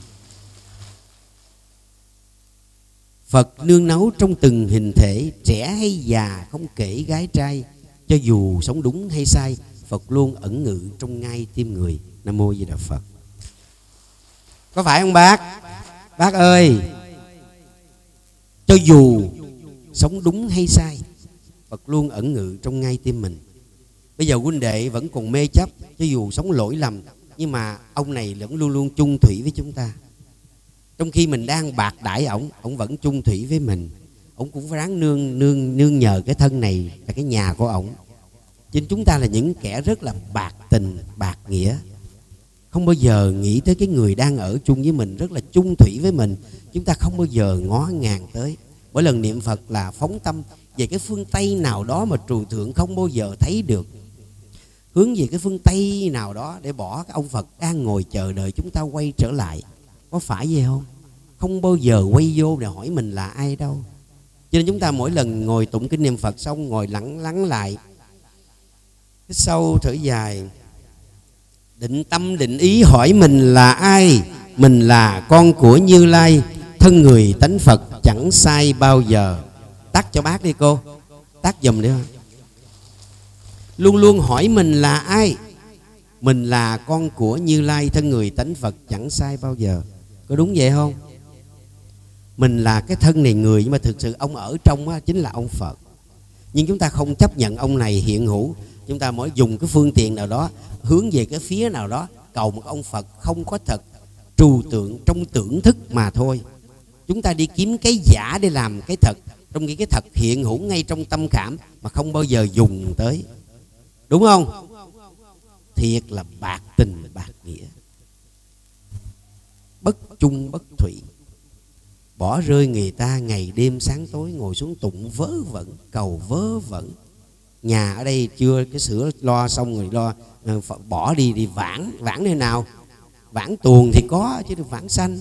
Phật nương náu trong từng hình thể, trẻ hay già, không kể gái trai, cho dù sống đúng hay sai, Phật luôn ẩn ngự trong ngay tim người. Nam mô Di Đà Phật. Có phải không bác? Bác ơi, cho dù sống đúng hay sai, Phật luôn ẩn ngự trong ngay tim mình. Bây giờ huynh đệ vẫn còn mê chấp, cho dù sống lỗi lầm, nhưng mà ông này vẫn luôn luôn chung thủy với chúng ta. Trong khi mình đang bạc đãi ổng, ổng vẫn chung thủy với mình. Ổng cũng phải ráng nương nương nương nhờ cái thân này là cái nhà của ổng. Cho nên chúng ta là những kẻ rất là bạc tình, bạc nghĩa, không bao giờ nghĩ tới cái người đang ở chung với mình, rất là chung thủy với mình. Chúng ta không bao giờ ngó ngàng tới. Mỗi lần niệm Phật là phóng tâm về cái phương Tây nào đó mà trừu thượng không bao giờ thấy được, hướng về cái phương Tây nào đó để bỏ cái ông Phật đang ngồi chờ đợi chúng ta quay trở lại. Có phải vậy không? Không bao giờ quay vô để hỏi mình là ai đâu. Cho nên chúng ta mỗi lần ngồi tụng kinh niệm Phật xong, ngồi lắng lắng lại, cái sâu thở dài, định tâm định ý hỏi mình là ai. Mình là con của Như Lai, thân người tánh Phật chẳng sai bao giờ. Tắt cho bác đi cô, tắt giùm đi. Luôn luôn hỏi mình là ai. Mình là con của Như Lai, thân người tánh Phật chẳng sai bao giờ. Có đúng vậy không? Mình là cái thân này người, nhưng mà thực sự ông ở trong á, chính là ông Phật. Nhưng chúng ta không chấp nhận ông này hiện hữu. Chúng ta mới dùng cái phương tiện nào đó, hướng về cái phía nào đó, cầu một ông Phật không có thật, trừu tượng trong tưởng thức mà thôi. Chúng ta đi kiếm cái giả để làm cái thật, trong khi cái thật hiện hữu ngay trong tâm khảm mà không bao giờ dùng tới. Đúng không? Thiệt là bạc tình bạc nghĩa, bất chung bất thủy. Bỏ rơi người ta ngày đêm sáng tối, ngồi xuống tụng vớ vẩn, cầu vớ vẩn. Nhà ở đây chưa cái sữa lo xong rồi lo, bỏ đi đi vãng. Vãng nơi nào? Vãng tuồng thì có, chứ đừng vãng sanh.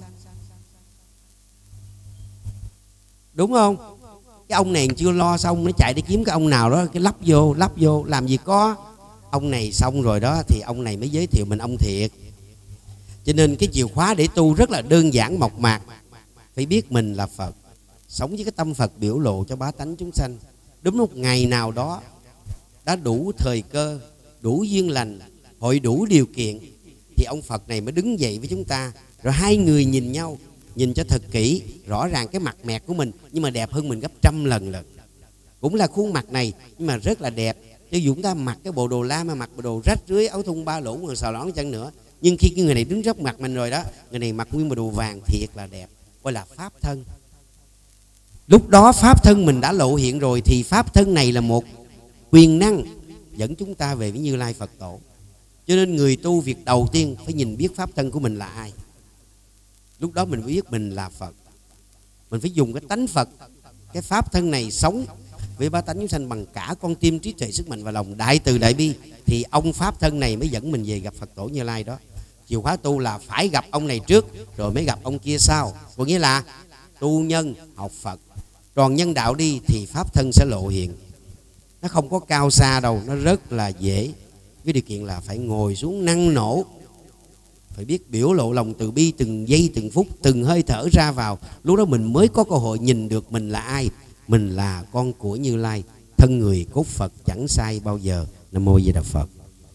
Đúng không? Cái ông này chưa lo xong, nó chạy đi kiếm cái ông nào đó, cái lắp vô, lắp vô, làm gì có. Ông này xong rồi đó thì ông này mới giới thiệu mình ông thiệt. Cho nên cái chìa khóa để tu rất là đơn giản mộc mạc. Phải biết mình là Phật, sống với cái tâm Phật biểu lộ cho bá tánh chúng sanh. Đúng một ngày nào đó đã đủ thời cơ, đủ duyên lành, hội đủ điều kiện, thì ông Phật này mới đứng dậy với chúng ta. Rồi hai người nhìn nhau, nhìn cho thật kỹ, rõ ràng cái mặt mẹt của mình, nhưng mà đẹp hơn mình gấp trăm lần lần. Cũng là khuôn mặt này, nhưng mà rất là đẹp. Cho dù chúng ta mặc cái bộ đồ lam, mà mặc bộ đồ rách rưới, áo thun ba lỗ, xào lõn chăng nữa, nhưng khi cái người này đứng trước mặt mình rồi đó, người này mặc nguyên bộ đồ vàng, thiệt là đẹp. Gọi là pháp thân. Lúc đó pháp thân mình đã lộ hiện rồi, thì pháp thân này là một quyền năng dẫn chúng ta về với Như Lai Phật Tổ. Cho nên người tu việc đầu tiên phải nhìn biết pháp thân của mình là ai. Lúc đó mình mới biết mình là Phật. Mình phải dùng cái tánh Phật, cái pháp thân này sống với bá tánh chúng sanh bằng cả con tim, trí tuệ, sức mạnh và lòng đại từ đại bi, thì ông pháp thân này mới dẫn mình về gặp Phật Tổ Như Lai đó. Chìa khóa tu là phải gặp ông này trước, rồi mới gặp ông kia sau. Có nghĩa là tu nhân học Phật, còn nhân đạo đi thì pháp thân sẽ lộ hiện. Nó không có cao xa đâu, nó rất là dễ. Với điều kiện là phải ngồi xuống năng nổ, phải biết biểu lộ lòng từ bi từng giây từng phút, từng hơi thở ra vào. Lúc đó mình mới có cơ hội nhìn được mình là ai. Mình là con của Như Lai, thân người cốt Phật chẳng sai bao giờ. Nam mô Di Đà Phật.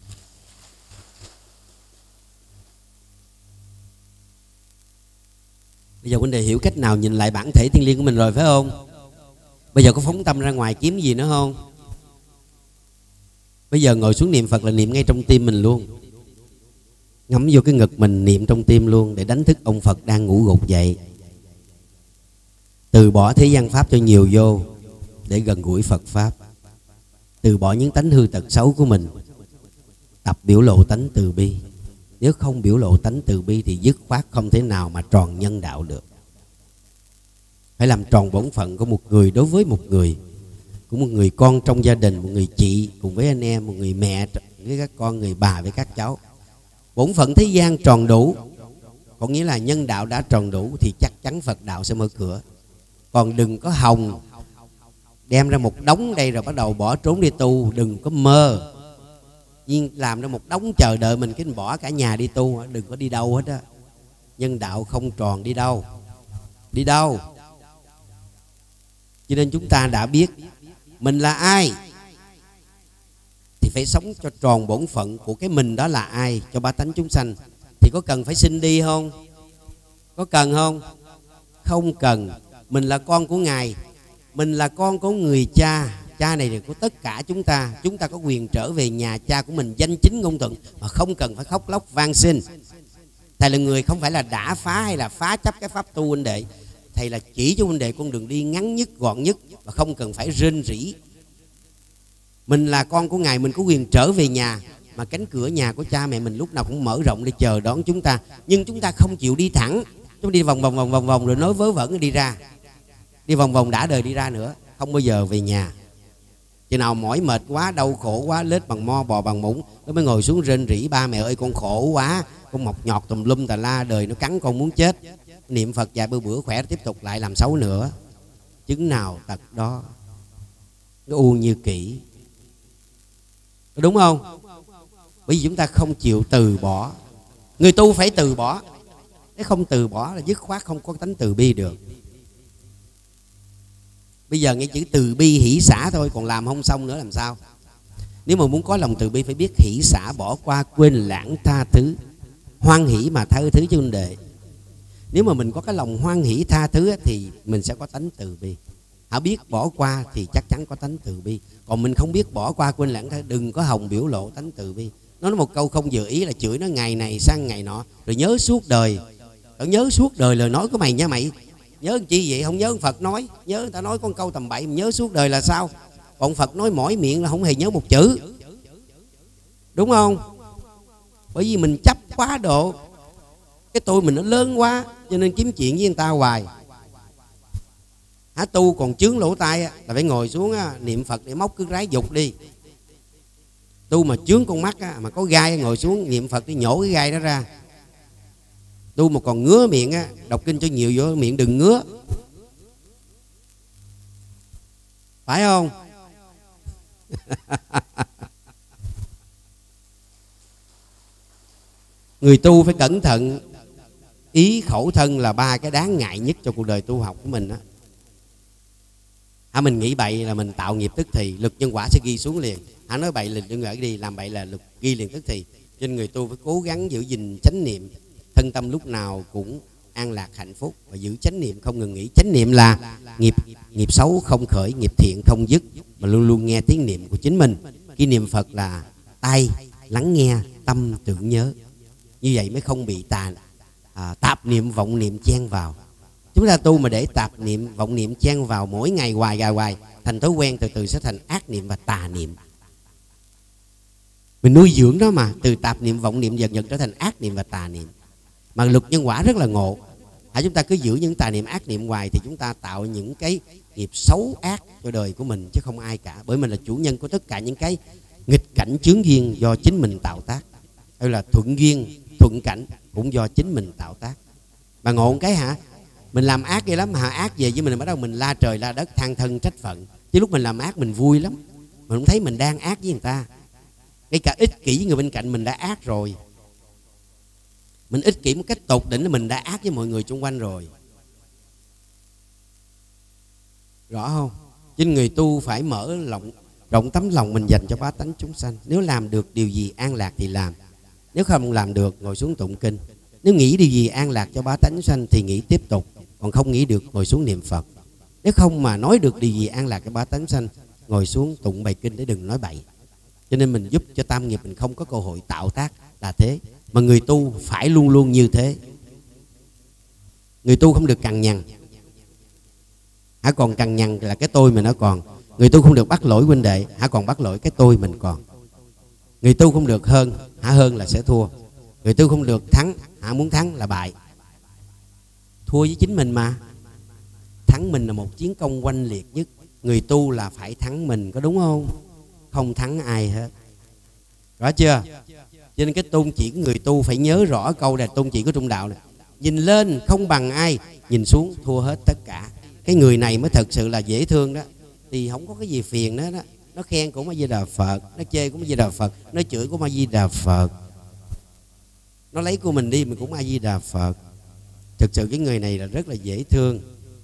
Bây giờ vấn đề hiểu cách nào nhìn lại bản thể thiêng liêng của mình rồi phải không? Bây giờ có phóng tâm ra ngoài kiếm gì nữa không? Bây giờ ngồi xuống niệm Phật là niệm ngay trong tim mình luôn. Ngắm vô cái ngực mình, niệm trong tim luôn, để đánh thức ông Phật đang ngủ gục dậy. Từ bỏ thế gian pháp cho nhiều vô, để gần gũi Phật Pháp. Từ bỏ những tánh hư tật xấu của mình, tập biểu lộ tánh từ bi. Nếu không biểu lộ tánh từ bi thì dứt khoát không thể nào mà tròn nhân đạo được. Phải làm tròn bổn phận của một người đối với một người, của một người con trong gia đình, một người chị cùng với anh em, một người mẹ với các con, người bà với các cháu. Bổn phận thế gian tròn đủ, có nghĩa là nhân đạo đã tròn đủ, thì chắc chắn Phật đạo sẽ mở cửa. Còn đừng có hòng đem ra một đống đây rồi bắt đầu bỏ trốn đi tu. Đừng có mơ. nhiên làm ra một đống chờ đợi mình, cái mình bỏ cả nhà đi tu, đừng có đi đâu hết á. Nhân đạo không tròn đi đâu, đi đâu. Cho nên chúng ta đã biết mình là ai thì phải sống cho tròn bổn phận của cái mình đó là ai cho ba tánh chúng sanh. Thì có cần phải xin đi không? Có cần không? Không cần. Mình là con của Ngài, mình là con của người cha. Cha này là của tất cả chúng ta. Chúng ta có quyền trở về nhà cha của mình danh chính ngôn thuận mà không cần phải khóc lóc van xin. Thầy là người không phải là đã phá hay là phá chấp cái pháp tu huynh đệ. Thầy là chỉ cho huynh đệ con đường đi ngắn nhất, gọn nhất và không cần phải rên rỉ. Mình là con của Ngài, mình có quyền trở về nhà. Mà cánh cửa nhà của cha mẹ mình lúc nào cũng mở rộng để chờ đón chúng ta. Nhưng chúng ta không chịu đi thẳng, chúng ta đi vòng vòng vòng vòng vòng rồi nói vớ vẩn đi ra. Đi vòng vòng đã đời đi ra nữa, không bao giờ về nhà. Chừng nào mỏi mệt quá, đau khổ quá, lết bằng mo bò bằng muỗng, nó mới ngồi xuống rên rỉ: ba mẹ ơi con khổ quá, con mọc nhọt tùm lum tà la, đời nó cắn con muốn chết. Niệm Phật vài bữa bữa khỏe, tiếp tục lại làm xấu nữa. Chứng nào tật đó, nó u như kỹ. Đúng không? Bởi vì chúng ta không chịu từ bỏ. Người tu phải từ bỏ. Nếu không từ bỏ là dứt khoát không có tánh từ bi được. Bây giờ nghe chữ từ bi hỷ xả thôi, còn làm không xong nữa làm sao? Nếu mà muốn có lòng từ bi phải biết hỷ xả, bỏ qua, quên lãng, tha thứ. Hoan hỷ mà tha thứ chứ huynh đệ. Nếu mà mình có cái lòng hoan hỷ tha thứ thì mình sẽ có tánh từ bi. Hả biết bỏ qua thì chắc chắn có tánh từ bi. Còn mình không biết bỏ qua, quên lãng, đừng có hòng biểu lộ tánh từ bi. Nó nói một câu không vừa ý là chửi nó ngày này sang ngày nọ, rồi nhớ suốt đời. Tao nhớ suốt đời lời nói của mày nha mày. Nhớ chi vậy? Không nhớ Phật nói. Nhớ người ta nói con câu tầm bậy, nhớ suốt đời là sao? Còn Phật nói mỏi miệng là không hề nhớ một chữ. Đúng không? Bởi vì mình chấp quá độ. Cái tôi mình nó lớn quá, cho nên kiếm chuyện với người ta hoài. Hả tu còn chướng lỗ tai là phải ngồi xuống niệm Phật để móc cứ rái dục đi. Tu mà chướng con mắt mà có gai ngồi xuống niệm Phật đi nhổ cái gai đó ra. Tu mà còn ngứa miệng á, đọc kinh cho nhiều vô miệng đừng ngứa. Phải không? Người tu phải cẩn thận. Ý khẩu thân là ba cái đáng ngại nhất cho cuộc đời tu học của mình á. À, mình nghĩ bậy là mình tạo nghiệp tức thì, luật nhân quả sẽ ghi xuống liền. Hả nói bậy là đừng gửi đi, làm bậy là luật ghi liền tức thì. Cho nên người tu phải cố gắng giữ gìn chánh niệm, thân tâm lúc nào cũng an lạc hạnh phúc và giữ chánh niệm không ngừng nghỉ. Chánh niệm là nghiệp nghiệp xấu không khởi, nghiệp thiện không dứt, mà luôn luôn nghe tiếng niệm của chính mình. Khi niệm Phật là tai lắng nghe, tâm tưởng nhớ. Như vậy mới không bị tà à, tạp niệm vọng niệm chen vào. Chúng ta tu mà để tạp niệm vọng niệm chen vào mỗi ngày hoài hoài hoài, thành thói quen, từ từ sẽ thành ác niệm và tà niệm. Mình nuôi dưỡng đó mà, từ tạp niệm vọng niệm dần dần trở thành ác niệm và tà niệm. Mà luật nhân quả rất là ngộ. Hả, chúng ta cứ giữ những tà niệm ác niệm hoài thì chúng ta tạo những cái nghiệp xấu ác cho đời của mình chứ không ai cả. Bởi mình là chủ nhân của tất cả những cái nghịch cảnh chướng duyên do chính mình tạo tác, hay là thuận duyên thuận cảnh cũng do chính mình tạo tác. Mà ngộ cái hả, mình làm ác ghê lắm, hả ác về với mình bắt đầu mình la trời la đất than thân trách phận. Chứ lúc mình làm ác mình vui lắm, mình không thấy mình đang ác với người ta. Ngay cả ích kỷ với người bên cạnh mình đã ác rồi. Mình ích kỷ một cách tột đỉnh là mình đã ác với mọi người xung quanh rồi. Rõ không? Cho nên người tu phải mở rộng rộng tấm lòng mình dành cho bá tánh chúng sanh. Nếu làm được điều gì an lạc thì làm. Nếu không làm được ngồi xuống tụng kinh. Nếu nghĩ điều gì an lạc cho bá tánh chúng sanh thì nghĩ tiếp tục. Còn không nghĩ được ngồi xuống niệm Phật. Nếu không mà nói được điều gì an lạc cho bá tánh sanh, ngồi xuống tụng bài kinh để đừng nói bậy. Cho nên mình giúp cho tam nghiệp mình không có cơ hội tạo tác là thế. Mà người tu phải luôn luôn như thế. Người tu không được cằn nhằn. Hả, còn cằn nhằn là cái tôi mình nó còn. Người tu không được bắt lỗi huynh đệ. Hả, còn bắt lỗi cái tôi mình còn. Người tu không được hơn. Hả, hơn là sẽ thua. Người tu không được thắng. Hả, muốn thắng là bại. Thua với chính mình mà. Thắng mình là một chiến công oanh liệt nhất. Người tu là phải thắng mình, có đúng không? Không thắng ai hết. Rõ chưa? Cho nên cái tôn chỉ của người tu phải nhớ rõ câu này, tôn chỉ của trung đạo này. Nhìn lên không bằng ai, nhìn xuống thua hết tất cả. Cái người này mới thật sự là dễ thương đó. Thì không có cái gì phiền nữa đó. nó khen cũng A Di Đà Phật, nó chê cũng A Di Đà Phật, nó chửi cũng A Di Đà Phật, nó lấy của mình đi mình cũng A Di Đà Phật. Thực sự cái người này là rất là dễ thương.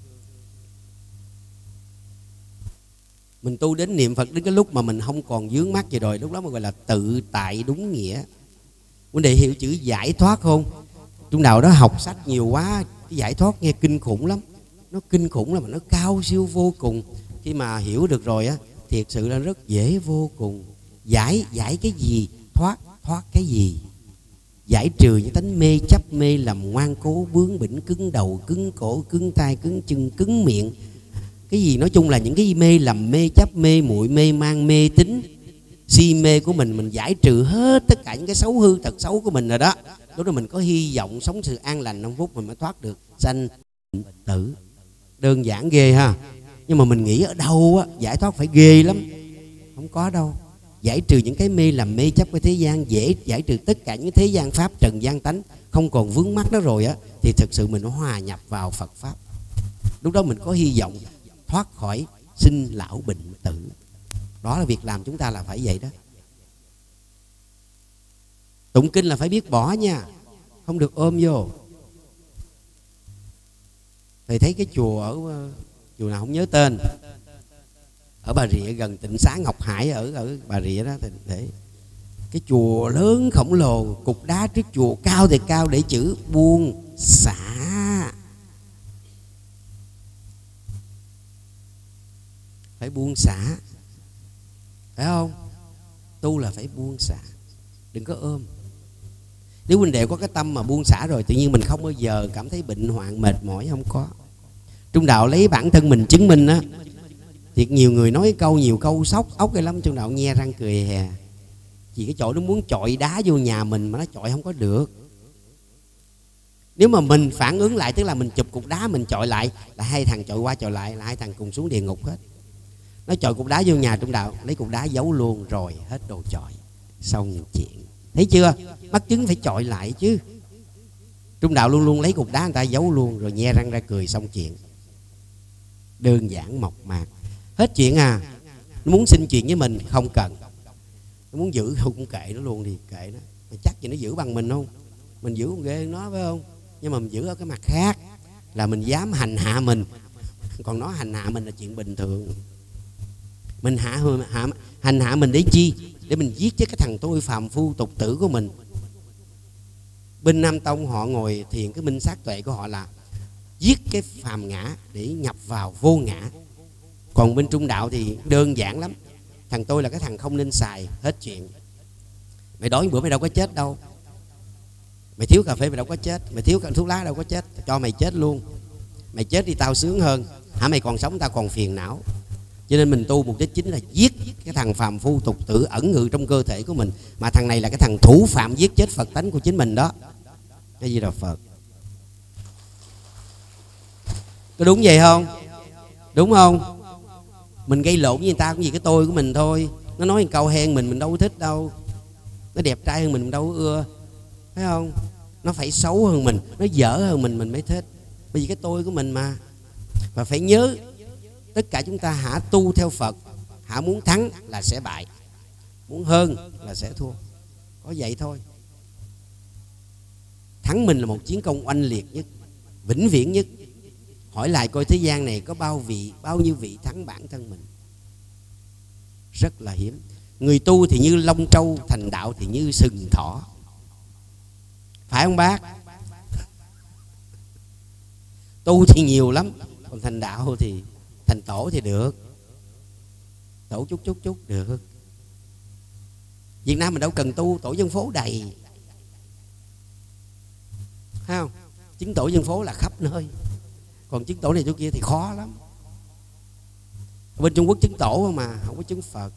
Mình tu đến niệm Phật đến cái lúc mà mình không còn vướng mắc gì rồi, lúc đó mà gọi là tự tại đúng nghĩa. Vấn đề hiểu chữ giải thoát không? Trong đạo đó học sách nhiều quá, cái giải thoát nghe kinh khủng lắm. Nó kinh khủng lắm mà nó cao siêu vô cùng. Khi mà hiểu được rồi á, thiệt sự là rất dễ vô cùng. Giải, giải cái gì? Thoát, thoát cái gì? Giải trừ những tánh mê chấp, mê lầm, ngoan cố, bướng bỉnh, cứng đầu, cứng cổ, cứng tay, cứng chân, cứng miệng. Cái gì nói chung là những cái mê lầm, mê chấp, mê muội, mê mang, mê tín, si mê của mình, mình giải trừ hết tất cả những cái xấu hư tật xấu của mình rồi đó. Lúc đó mình có hy vọng sống sự an lành hạnh phúc, mình mới thoát được sanh tử. Đơn giản ghê ha. Nhưng mà mình nghĩ ở đâu á, giải thoát phải ghê lắm. Không có đâu. Giải trừ những cái mê làm mê chấp của thế gian, dễ giải trừ tất cả những thế gian pháp trần gian tánh, không còn vướng mắc đó rồi á, thì thực sự mình hòa nhập vào Phật pháp. Lúc đó mình có hy vọng thoát khỏi sinh lão bệnh tử. Đó là việc làm chúng ta là phải vậy đó. Tụng kinh là phải biết bỏ nha, không được ôm vô. Thầy thấy cái chùa ở chùa nào không nhớ tên, ở Bà Rịa gần Tịnh Xá Ngọc Hải, ở ở Bà Rịa đó, thì để cái chùa lớn khổng lồ, cục đá trước chùa cao thì cao để chữ buông xả. Phải buông xả, phải không? Tu là phải buông xả, đừng có ôm. Nếu huynh đệ có cái tâm mà buông xả rồi, tự nhiên mình không bao giờ cảm thấy bệnh hoạn mệt mỏi, không có. Trung đạo lấy bản thân mình chứng minh á. Thiệt nhiều người nói câu nhiều câu sốc ốc cái lắm, Trung đạo nghe răng cười hè. Vì cái chọi nó muốn chọi đá vô nhà mình mà nó chọi không có được. Nếu mà mình phản ứng lại, tức là mình chụp cục đá mình chọi lại, là hai thằng chọi qua chọi lại, là hai thằng cùng xuống địa ngục hết. Nó chọi cục đá vô nhà Trung đạo, lấy cục đá giấu luôn rồi, hết đồ chọi, xong chuyện. Thấy chưa? Mắc chứng phải chọi lại chứ. Trung đạo luôn luôn lấy cục đá người ta giấu luôn, rồi nhe răng ra cười xong chuyện. Đơn giản mộc mạc, hết chuyện à. Nó muốn xin chuyện với mình không cần, nó muốn giữ không cũng kệ nó luôn, thì kệ nó. Mà chắc gì nó giữ bằng mình không? Mình giữ còn ghê hơn nó phải không? Nhưng mà mình giữ ở cái mặt khác, là mình dám hành hạ mình, còn nó hành hạ mình là chuyện bình thường. Mình hạ, hạ hành hạ mình để chi? Để mình giết chết cái thằng tôi phàm phu tục tử của mình. Bên Nam Tông họ ngồi thiền, cái minh sát tuệ của họ là giết cái phàm ngã để nhập vào vô ngã. Còn bên Trung đạo thì đơn giản lắm. Thằng tôi là cái thằng không nên xài, hết chuyện. Mày đói bữa mày đâu có chết đâu. Mày thiếu cà phê mày đâu có chết, mày thiếu thuốc lá đâu có chết, cho mày chết luôn. Mày chết đi tao sướng hơn. Hả, mày còn sống tao còn phiền não. Cho nên mình tu mục đích chính là giết cái thằng phàm phu tục tử ẩn ngự trong cơ thể của mình. Mà thằng này là cái thằng thủ phạm giết chết Phật tánh của chính mình đó. Cái gì là Phật? Có đúng vậy không? Đúng không? Mình gây lộn với người ta cũng vì cái tôi của mình thôi. Nó nói một câu hen mình, mình đâu có thích đâu. Nó đẹp trai hơn mình, mình đâu có ưa. Phải không? Nó phải xấu hơn mình, nó dở hơn mình, mình mới thích. Bởi vì cái tôi của mình mà. Và phải nhớ, tất cả chúng ta hả tu theo Phật, hả muốn thắng là sẽ bại, muốn hơn là sẽ thua. Có vậy thôi. Thắng mình là một chiến công oanh liệt nhất, vĩnh viễn nhất. Hỏi lại coi thế gian này có bao vị, bao nhiêu vị thắng bản thân mình? Rất là hiếm. Người tu thì như long trâu, thành đạo thì như sừng thỏ. Phải không bác? Tu thì nhiều lắm, còn thành đạo thì thành tổ thì được. Tổ chút chút chút được. Việt Nam mình đâu cần tu, tổ dân phố đầy. Thấy không? Chứng tổ dân phố là khắp nơi. Còn chứng tổ này chỗ kia thì khó lắm. Bên Trung Quốc chứng tổ không mà, không có chứng Phật.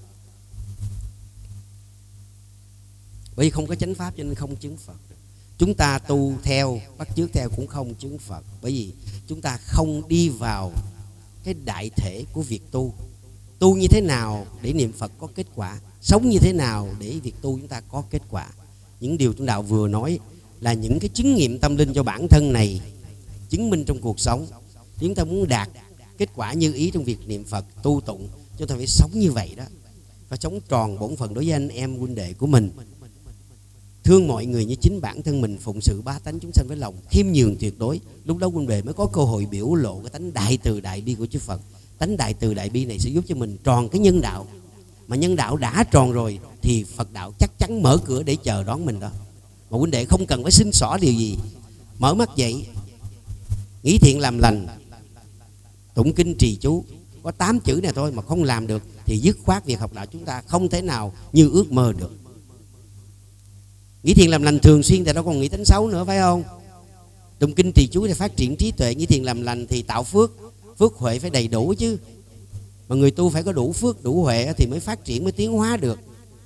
Bởi vì không có chánh pháp cho nên không chứng Phật. Chúng ta tu theo, bắt chước theo cũng không chứng Phật. Bởi vì chúng ta không đi vào cái đại thể của việc tu. Tu như thế nào để niệm Phật có kết quả, sống như thế nào để việc tu chúng ta có kết quả. Những điều Trung đạo vừa nói là những cái chứng nghiệm tâm linh cho bản thân này, chứng minh trong cuộc sống. Chúng ta muốn đạt kết quả như ý trong việc niệm Phật, tu tụng, chúng ta phải sống như vậy đó. phải sống tròn bổn phận đối với anh em huynh đệ của mình, thương mọi người như chính bản thân mình, phụng sự ba tánh chúng sanh với lòng khiêm nhường tuyệt đối. Lúc đó huynh đệ mới có cơ hội biểu lộ cái tánh đại từ đại bi của Chư Phật. Tánh đại từ đại bi này sẽ giúp cho mình tròn cái nhân đạo, mà nhân đạo đã tròn rồi thì Phật đạo chắc chắn mở cửa để chờ đón mình đó. Mà huynh đệ không cần phải xin xỏ điều gì, mở mắt dậy, nghĩ thiện làm lành, tụng kinh trì chú, có tám chữ này thôi mà không làm được thì dứt khoát việc học đạo chúng ta không thể nào như ước mơ được. Nghĩ thiện làm lành thường xuyên thì đâu còn nghĩ tính xấu nữa, phải không? Tụng kinh trì chú để phát triển trí tuệ. Nghĩ thiện làm lành thì tạo phước, phước huệ phải đầy đủ chứ. Mà người tu phải có đủ phước đủ huệ thì mới phát triển, mới tiến hóa được,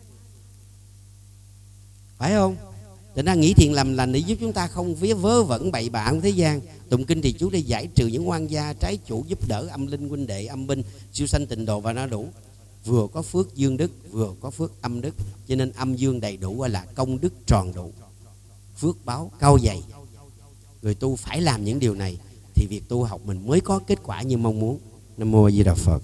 phải không? Cho nên nghĩ thiện làm lành để giúp chúng ta không vía vớ vẩn bậy bạ của thế gian. Tụng kinh trì chú để giải trừ những oan gia trái chủ, giúp đỡ âm linh huynh đệ âm binh siêu sanh tịnh độ và nó đủ. Vừa có phước dương đức, vừa có phước âm đức, cho nên âm dương đầy đủ gọi là công đức tròn đủ, phước báo cao dày. Người tu phải làm những điều này thì việc tu học mình mới có kết quả như mong muốn. Nam mô A Di Đà Phật.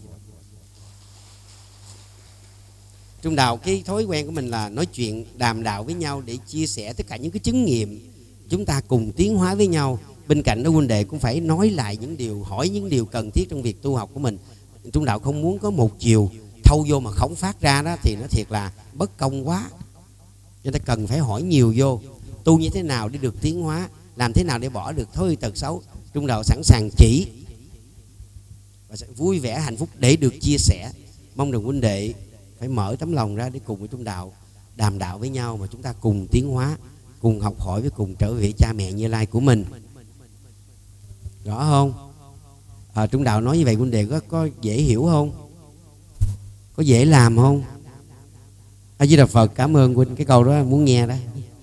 Trong đạo cái thói quen của mình là nói chuyện đàm đạo với nhau để chia sẻ tất cả những cái chứng nghiệm, chúng ta cùng tiến hóa với nhau. Bên cạnh đó huynh đệ cũng phải nói lại những điều, hỏi những điều cần thiết trong việc tu học của mình. Trong đạo không muốn có một chiều thâu vô mà khổng phát ra đó thì nó thiệt là bất công quá. Chúng ta cần phải hỏi nhiều vô, tu như thế nào để được tiến hóa, làm thế nào để bỏ được thói tật xấu. Trung đạo sẵn sàng chỉ và sẽ vui vẻ hạnh phúc để được chia sẻ. Mong rằng huynh đệ phải mở tấm lòng ra để cùng với Trung đạo đàm đạo với nhau, mà chúng ta cùng tiến hóa, cùng học hỏi với cùng trở về cha mẹ Như Lai của mình. Rõ không? À, Trung đạo nói như vậy huynh đệ có, có dễ hiểu không? Có dễ làm không? A Di Đà Phật. Cảm ơn huynh, cái câu đó muốn nghe đó.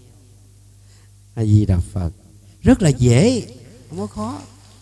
A Di Đà Phật. Rất là dễ, không có khó.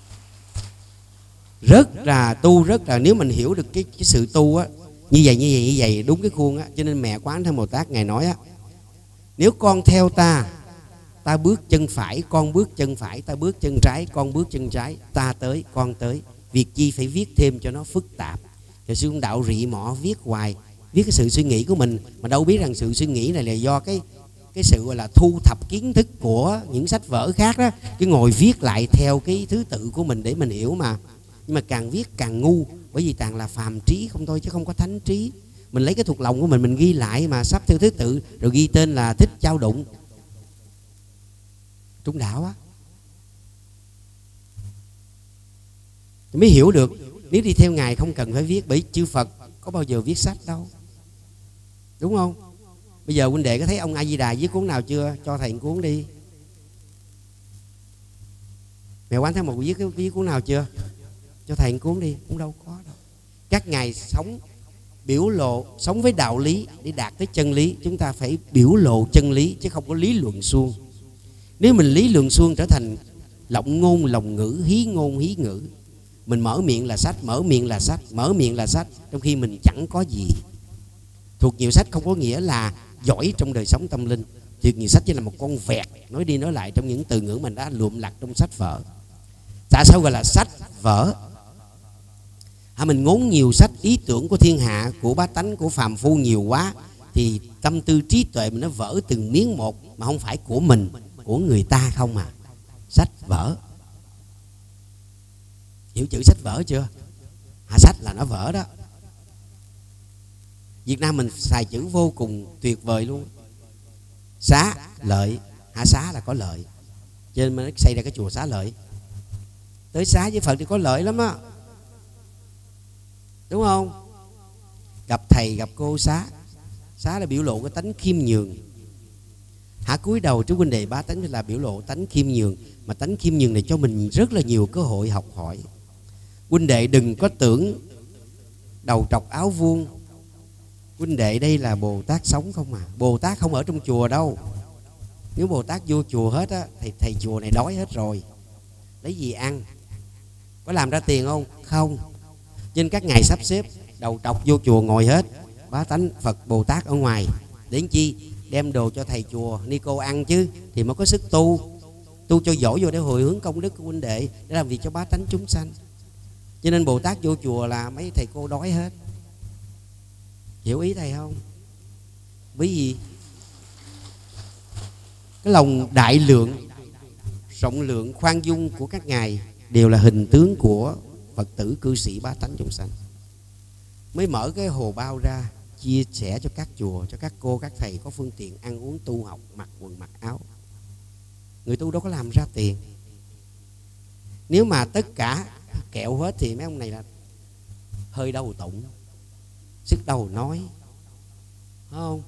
Rất là tu, rất là nếu mình hiểu được cái, cái sự tu á, như vậy như vậy như vậy đúng cái khuôn á. Cho nên mẹ Quán Thế Bồ Tát ngài nói á, nếu con theo ta, ta bước chân phải, con bước chân phải, ta bước chân trái, con bước chân trái, ta tới, con tới. Việc chi phải viết thêm cho nó phức tạp. Thì sư đạo rị mỏ viết hoài, viết cái sự suy nghĩ của mình, mà đâu biết rằng sự suy nghĩ này là do cái cái sự gọi là thu thập kiến thức của những sách vở khác đó, chứ ngồi viết lại theo cái thứ tự của mình để mình hiểu mà. Nhưng mà càng viết càng ngu, bởi vì toàn là phàm trí không thôi chứ không có thánh trí. Mình lấy cái thuộc lòng của mình mình ghi lại mà sắp theo thứ tự, rồi ghi tên là Thích Trao Đụng. Trung đạo á mới hiểu được. Nếu đi theo ngài không cần phải viết, bởi chư Phật có bao giờ viết sách đâu, đúng không? Bây giờ huynh đệ có thấy ông A Di Đà viết cuốn nào chưa? Cho thầy một cuốn đi. Mẹ Quán Thế Một viết cái viết cuốn nào chưa? Cho thầy một cuốn đi. Cũng đâu có đâu. Các ngài sống biểu lộ, sống với đạo lý để đạt tới chân lý. Chúng ta phải biểu lộ chân lý chứ không có lý luận suông. Nếu mình lý luận suông trở thành lộng ngôn lồng ngữ, hí ngôn hí ngữ. Mình mở miệng là sách, mở miệng là sách, mở miệng là sách, trong khi mình chẳng có gì. Thuộc nhiều sách không có nghĩa là giỏi trong đời sống tâm linh. Thuộc nhiều sách chỉ là một con vẹt nói đi nói lại trong những từ ngữ mình đã lượm lặt trong sách vở. Tại sao gọi là sách vở? À, mình ngốn nhiều sách, ý tưởng của thiên hạ, của bá tánh, của phàm phu nhiều quá thì tâm tư trí tuệ mình nó vỡ từng miếng một, mà không phải của mình, của người ta không mà. Sách vở. Hiểu chữ sách vở chưa? Hạ sách là nó vỡ đó. Việt Nam mình xài chữ vô cùng tuyệt vời luôn. Xá, lợi, hạ xá là có lợi. Cho nên mới xây ra cái chùa Xá Lợi. Tới xá với Phật thì có lợi lắm á, đúng không? Gặp thầy gặp cô xá. Xá là biểu lộ cái tánh khiêm nhường. Hạ cúi đầu trước huynh đệ bá tánh là biểu lộ tánh khiêm nhường. Mà tánh khiêm nhường này cho mình rất là nhiều cơ hội học hỏi. Huynh đệ đừng có tưởng đầu trọc áo vuông. Huynh đệ đây là Bồ Tát sống không à. Bồ Tát không ở trong chùa đâu. Nếu Bồ Tát vô chùa hết á, thì thầy chùa này đói hết rồi. Lấy gì ăn? Có làm ra tiền không? Không. Nên các ngài sắp xếp đầu trọc vô chùa ngồi hết, bá tánh Phật Bồ Tát ở ngoài. Đến chi? Đem đồ cho thầy chùa ni cô ăn chứ, thì mới có sức tu. Tu cho giỏi vô để hồi hướng công đức của huynh đệ, để làm việc cho bá tánh chúng sanh. Cho nên Bồ Tát vô chùa là mấy thầy cô đói hết. Hiểu ý thầy không? Bởi vì cái lòng đại lượng, rộng lượng, khoan dung của các ngài đều là hình tướng của Phật tử cư sĩ bá tánh chúng sanh. Mới mở cái hồ bao ra chia sẻ cho các chùa, cho các cô, các thầy có phương tiện ăn uống tu học, mặc quần mặc áo. Người tu đâu có làm ra tiền. Nếu mà tất cả kẹo hết thì mấy ông này là hơi đau tụng, sức đầu nói, phải không?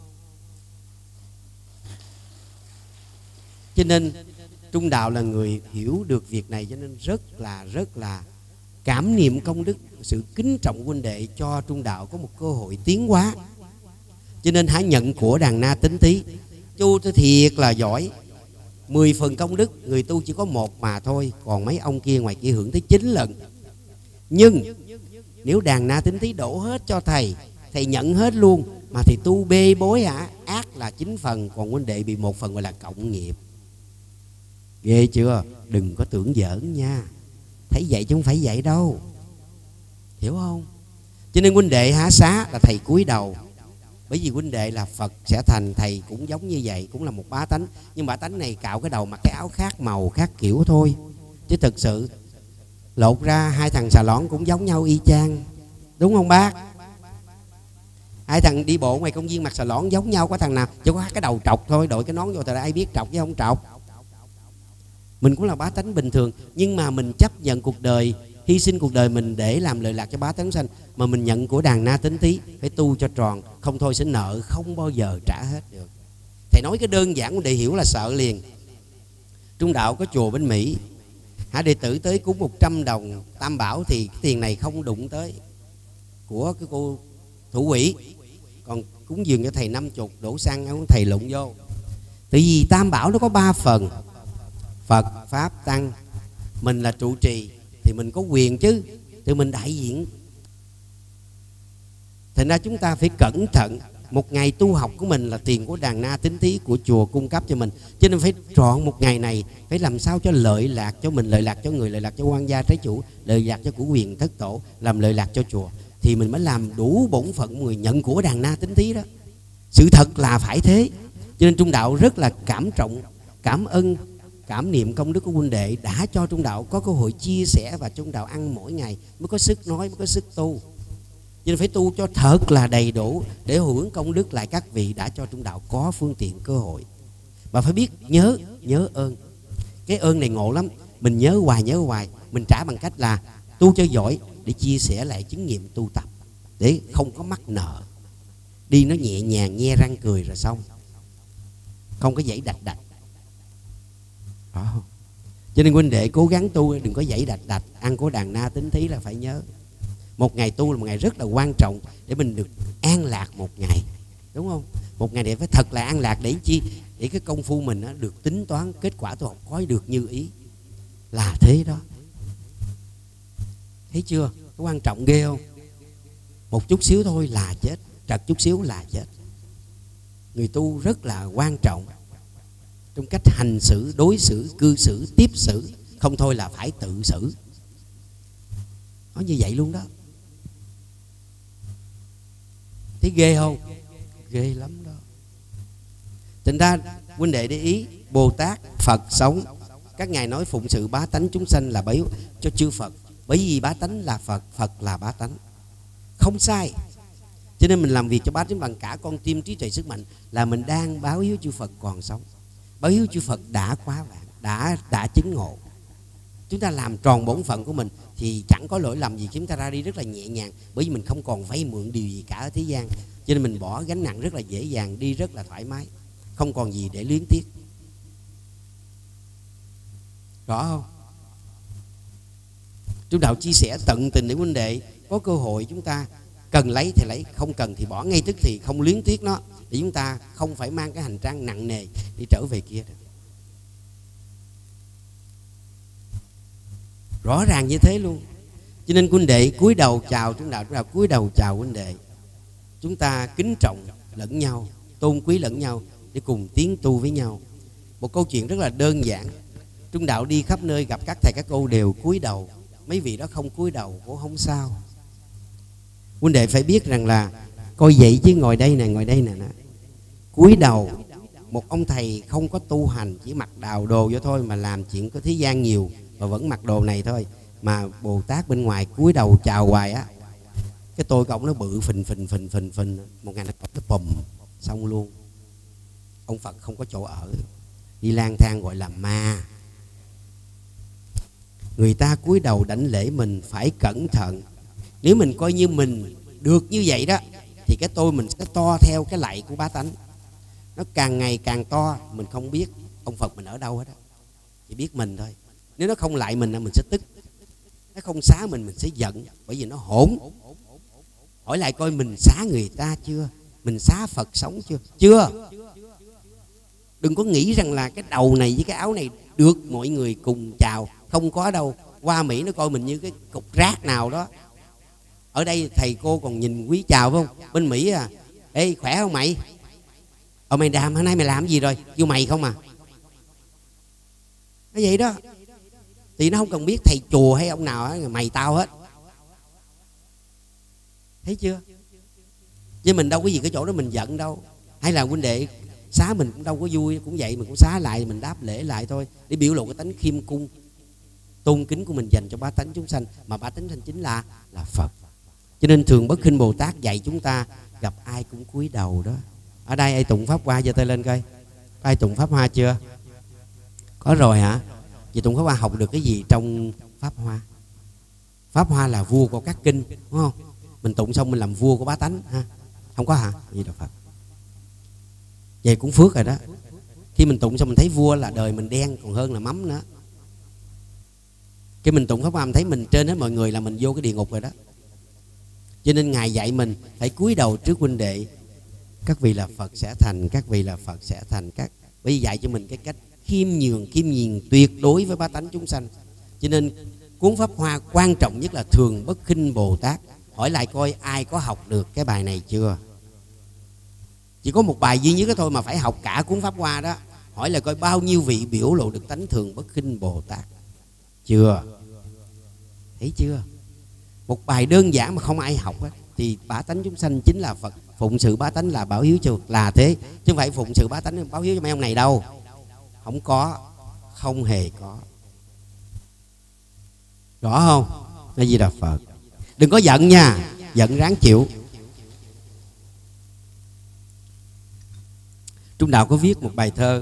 Cho nên Trung Đạo là người hiểu được việc này, cho nên rất là rất là cảm niệm công đức, sự kính trọng huynh đệ cho Trung Đạo có một cơ hội tiến hóa. Cho nên hãy nhận của đàn na tín thí. Chú tôi thiệt là giỏi, mười phần công đức người tu chỉ có một mà thôi, còn mấy ông kia ngoài kia hưởng tới chín lần. Nhưng nếu đàn na tín thí đổ hết cho thầy, thầy nhận hết luôn, mà thì tu bê bối hả, ác là chín phần, còn huynh đệ bị một phần gọi là cộng nghiệp. Ghê chưa? Đừng có tưởng giỡn nha. Thấy vậy chứ không phải vậy đâu, hiểu không? Cho nên huynh đệ há xá là thầy cúi đầu. Bởi vì huynh đệ là Phật sẽ thành, thầy cũng giống như vậy, cũng là một bá tánh. Nhưng bá tánh này cạo cái đầu, mặc cái áo khác màu khác kiểu thôi. Chứ thực sự lột ra hai thằng xà lõn cũng giống nhau y chang. Đúng không bác? Hai thằng đi bộ ngoài công viên mặc xà lõn giống nhau, có thằng nào chỉ có cái đầu trọc thôi, đội cái nón vô thì ai biết trọc chứ không trọc. Mình cũng là bá tánh bình thường, nhưng mà mình chấp nhận cuộc đời, hy sinh cuộc đời mình để làm lợi lạc cho bá tánh sanh. Mà mình nhận của đàn na tín thí phải tu cho tròn, không thôi sẽ nợ không bao giờ trả hết được. Thầy nói cái đơn giản để hiểu là sợ liền. Trung Đạo có chùa bên Mỹ, hả, đệ tử tới cúng một trăm đồng tam bảo thì cái tiền này không đụng tới của cái cô thủ quỹ, còn cúng dường cho thầy năm chục đổ xăng thầy lụng vô. Tại vì tam bảo nó có ba phần: Phật, Pháp, Tăng. Mình là trụ trì thì mình có quyền chứ, thì mình đại diện. Thành ra chúng ta phải cẩn thận. Một ngày tu học của mình là tiền của đàn na tín thí của chùa cung cấp cho mình, cho nên phải chọn một ngày này phải làm sao cho lợi lạc cho mình, lợi lạc cho người, lợi lạc cho quan gia trái chủ, lợi lạc cho của quyền thất tổ, làm lợi lạc cho chùa, thì mình mới làm đủ bổn phận người nhận của đàn na tín thí đó. Sự thật là phải thế. Cho nên Trung Đạo rất là cảm trọng, cảm ơn, cảm niệm công đức của huynh đệ đã cho Trung Đạo có cơ hội chia sẻ, và Trung Đạo ăn mỗi ngày mới có sức nói, mới có sức tu. Cho nên phải tu cho thật là đầy đủ để hưởng công đức lại các vị đã cho Trung Đạo có phương tiện cơ hội. Và phải biết nhớ, nhớ ơn. Cái ơn này ngộ lắm. Mình nhớ hoài, nhớ hoài. Mình trả bằng cách là tu cho giỏi để chia sẻ lại chứng nghiệm tu tập, để không có mắc nợ. Đi nó nhẹ nhàng, nhe răng cười rồi xong, không có dãy đạch đạch. Đó. Cho nên huynh đệ cố gắng tu, đừng có dãy đạch đạch. Ăn của đàn na tín thí là phải nhớ. Một ngày tu là một ngày rất là quan trọng để mình được an lạc một ngày, đúng không? Một ngày này phải thật là an lạc để chi? Để cái công phu mình được tính toán, kết quả tu học có được như ý. Là thế đó. Thấy chưa? Có quan trọng ghê không? Một chút xíu thôi là chết, trật chút xíu là chết. Người tu rất là quan trọng trong cách hành xử, đối xử, cư xử, tiếp xử. Không thôi là phải tự xử. Nói như vậy luôn đó. Thấy ghê không? Ghê lắm đó. Thành ra huynh đệ để ý, Bồ Tát, Phật sống, các ngài nói phụng sự bá tánh chúng sanh là bấy cho chư Phật. Bởi vì bá tánh là Phật, Phật là bá tánh, không sai. Cho nên mình làm việc cho bá tánh bằng cả con tim, trí tuệ, sức mạnh, là mình đang báo hiếu chư Phật còn sống, báo hiếu chư Phật đã quá vạn, đã đã chứng ngộ. Chúng ta làm tròn bổn phận của mình thì chẳng có lỗi lầm gì, chúng ta ra đi rất là nhẹ nhàng. Bởi vì mình không còn vay mượn điều gì cả ở thế gian, cho nên mình bỏ gánh nặng rất là dễ dàng, đi rất là thoải mái, không còn gì để luyến tiếc. Rõ không? Trung Đạo chia sẻ tận tình để huynh đệ có cơ hội, chúng ta cần lấy thì lấy, không cần thì bỏ ngay tức thì, không luyến tiếc nó, để chúng ta không phải mang cái hành trang nặng nề đi trở về kia. Rõ ràng như thế luôn. Cho nên huynh đệ cúi đầu chào Trung Đạo, Trung Đạo cúi đầu chào huynh đệ. Chúng ta kính trọng lẫn nhau, tôn quý lẫn nhau để cùng tiến tu với nhau. Một câu chuyện rất là đơn giản. Trung Đạo đi khắp nơi gặp các thầy các cô đều cúi đầu, mấy vị đó không cúi đầu cũng không sao. Huynh đệ phải biết rằng là Coi vậy chứ ngồi đây nè, ngồi đây nè, nè. Cúi đầu. Một ông thầy không có tu hành, chỉ mặc đào đồ vô thôi mà làm chuyện có thế gian nhiều mà vẫn mặc đồ này thôi. Mà Bồ Tát bên ngoài cúi đầu chào hoài á. Cái tôi của ông nó bự phình phình phình phình phình. Một ngày nó có cái bùm xong luôn. Ông Phật không có chỗ ở, đi lang thang gọi là ma. Người ta cúi đầu đảnh lễ mình phải cẩn thận. Nếu mình coi như mình được như vậy đó thì cái tôi mình sẽ to theo cái lạy của bá tánh. Nó càng ngày càng to, mình không biết ông Phật mình ở đâu hết á, chỉ biết mình thôi. Nếu nó không lại mình mình sẽ tức, nó không xá mình mình sẽ giận, bởi vì nó hỗn. Hỏi lại coi mình xá người ta chưa, mình xá Phật sống chưa? Chưa. Đừng có nghĩ rằng là cái đầu này với cái áo này được mọi người cùng chào, không có đâu. Qua Mỹ nó coi mình như cái cục rác nào đó. Ở đây thầy cô còn nhìn quý chào phải không? Bên Mỹ à, ê khỏe không mày? Ờ mày đàm hôm nay mày làm gì rồi? Vô mày không à? Nó vậy đó. Thì nó không cần biết thầy chùa hay ông nào á, mày tao hết. Thấy chưa? Chứ mình đâu có gì cái chỗ đó mình giận đâu. Hay là huynh đệ xá mình cũng đâu có vui, cũng vậy mình cũng xá lại, mình đáp lễ lại thôi, để biểu lộ cái tánh khiêm cung tôn kính của mình dành cho bá tánh chúng sanh. Mà bá tánh sanh chính là là Phật. Cho nên Thường Bất Khinh Bồ Tát dạy chúng ta gặp ai cũng cúi đầu đó. Ở đây ai tụng Pháp Hoa giơ tay lên coi. Ai tụng Pháp Hoa chưa? Có rồi hả? Vậy tụng Pháp Hoa học được cái gì trong Pháp Hoa? Pháp Hoa là vua của các kinh, đúng không? Mình tụng xong mình làm vua của bá tánh ha. Không có hả? Gì đâu Phật. Vậy cũng phước rồi đó. Khi mình tụng xong mình thấy vua là đời mình đen còn hơn là mắm nữa. Khi mình tụng Pháp Hoa mình thấy mình trên hết mọi người là mình vô cái địa ngục rồi đó. Cho nên Ngài dạy mình phải cúi đầu trước huynh đệ. Các vị là Phật sẽ thành, các vị là Phật sẽ thành. Các vì dạy cho mình cái cách khiêm nhường, khiêm nhường tuyệt đối với bá tánh chúng sanh. Cho nên cuốn Pháp Hoa quan trọng nhất là Thường Bất Khinh Bồ Tát. Hỏi lại coi ai có học được cái bài này chưa? Chỉ có một bài duy nhất đó thôi mà phải học cả cuốn Pháp Hoa đó. Hỏi là coi bao nhiêu vị biểu lộ được tánh Thường Bất Khinh Bồ Tát chưa? Thấy chưa? Một bài đơn giản mà không ai học á, thì bá tánh chúng sanh chính là Phật. Phụng sự bá tánh là báo hiếu cho là thế, chứ không phải phụng sự bá tánh báo hiếu cho mấy ông này đâu. Không có, không hề có. Rõ không? Nó gì là Phật. Đừng có giận nha, giận ráng chịu. Trung Đạo có viết một bài thơ.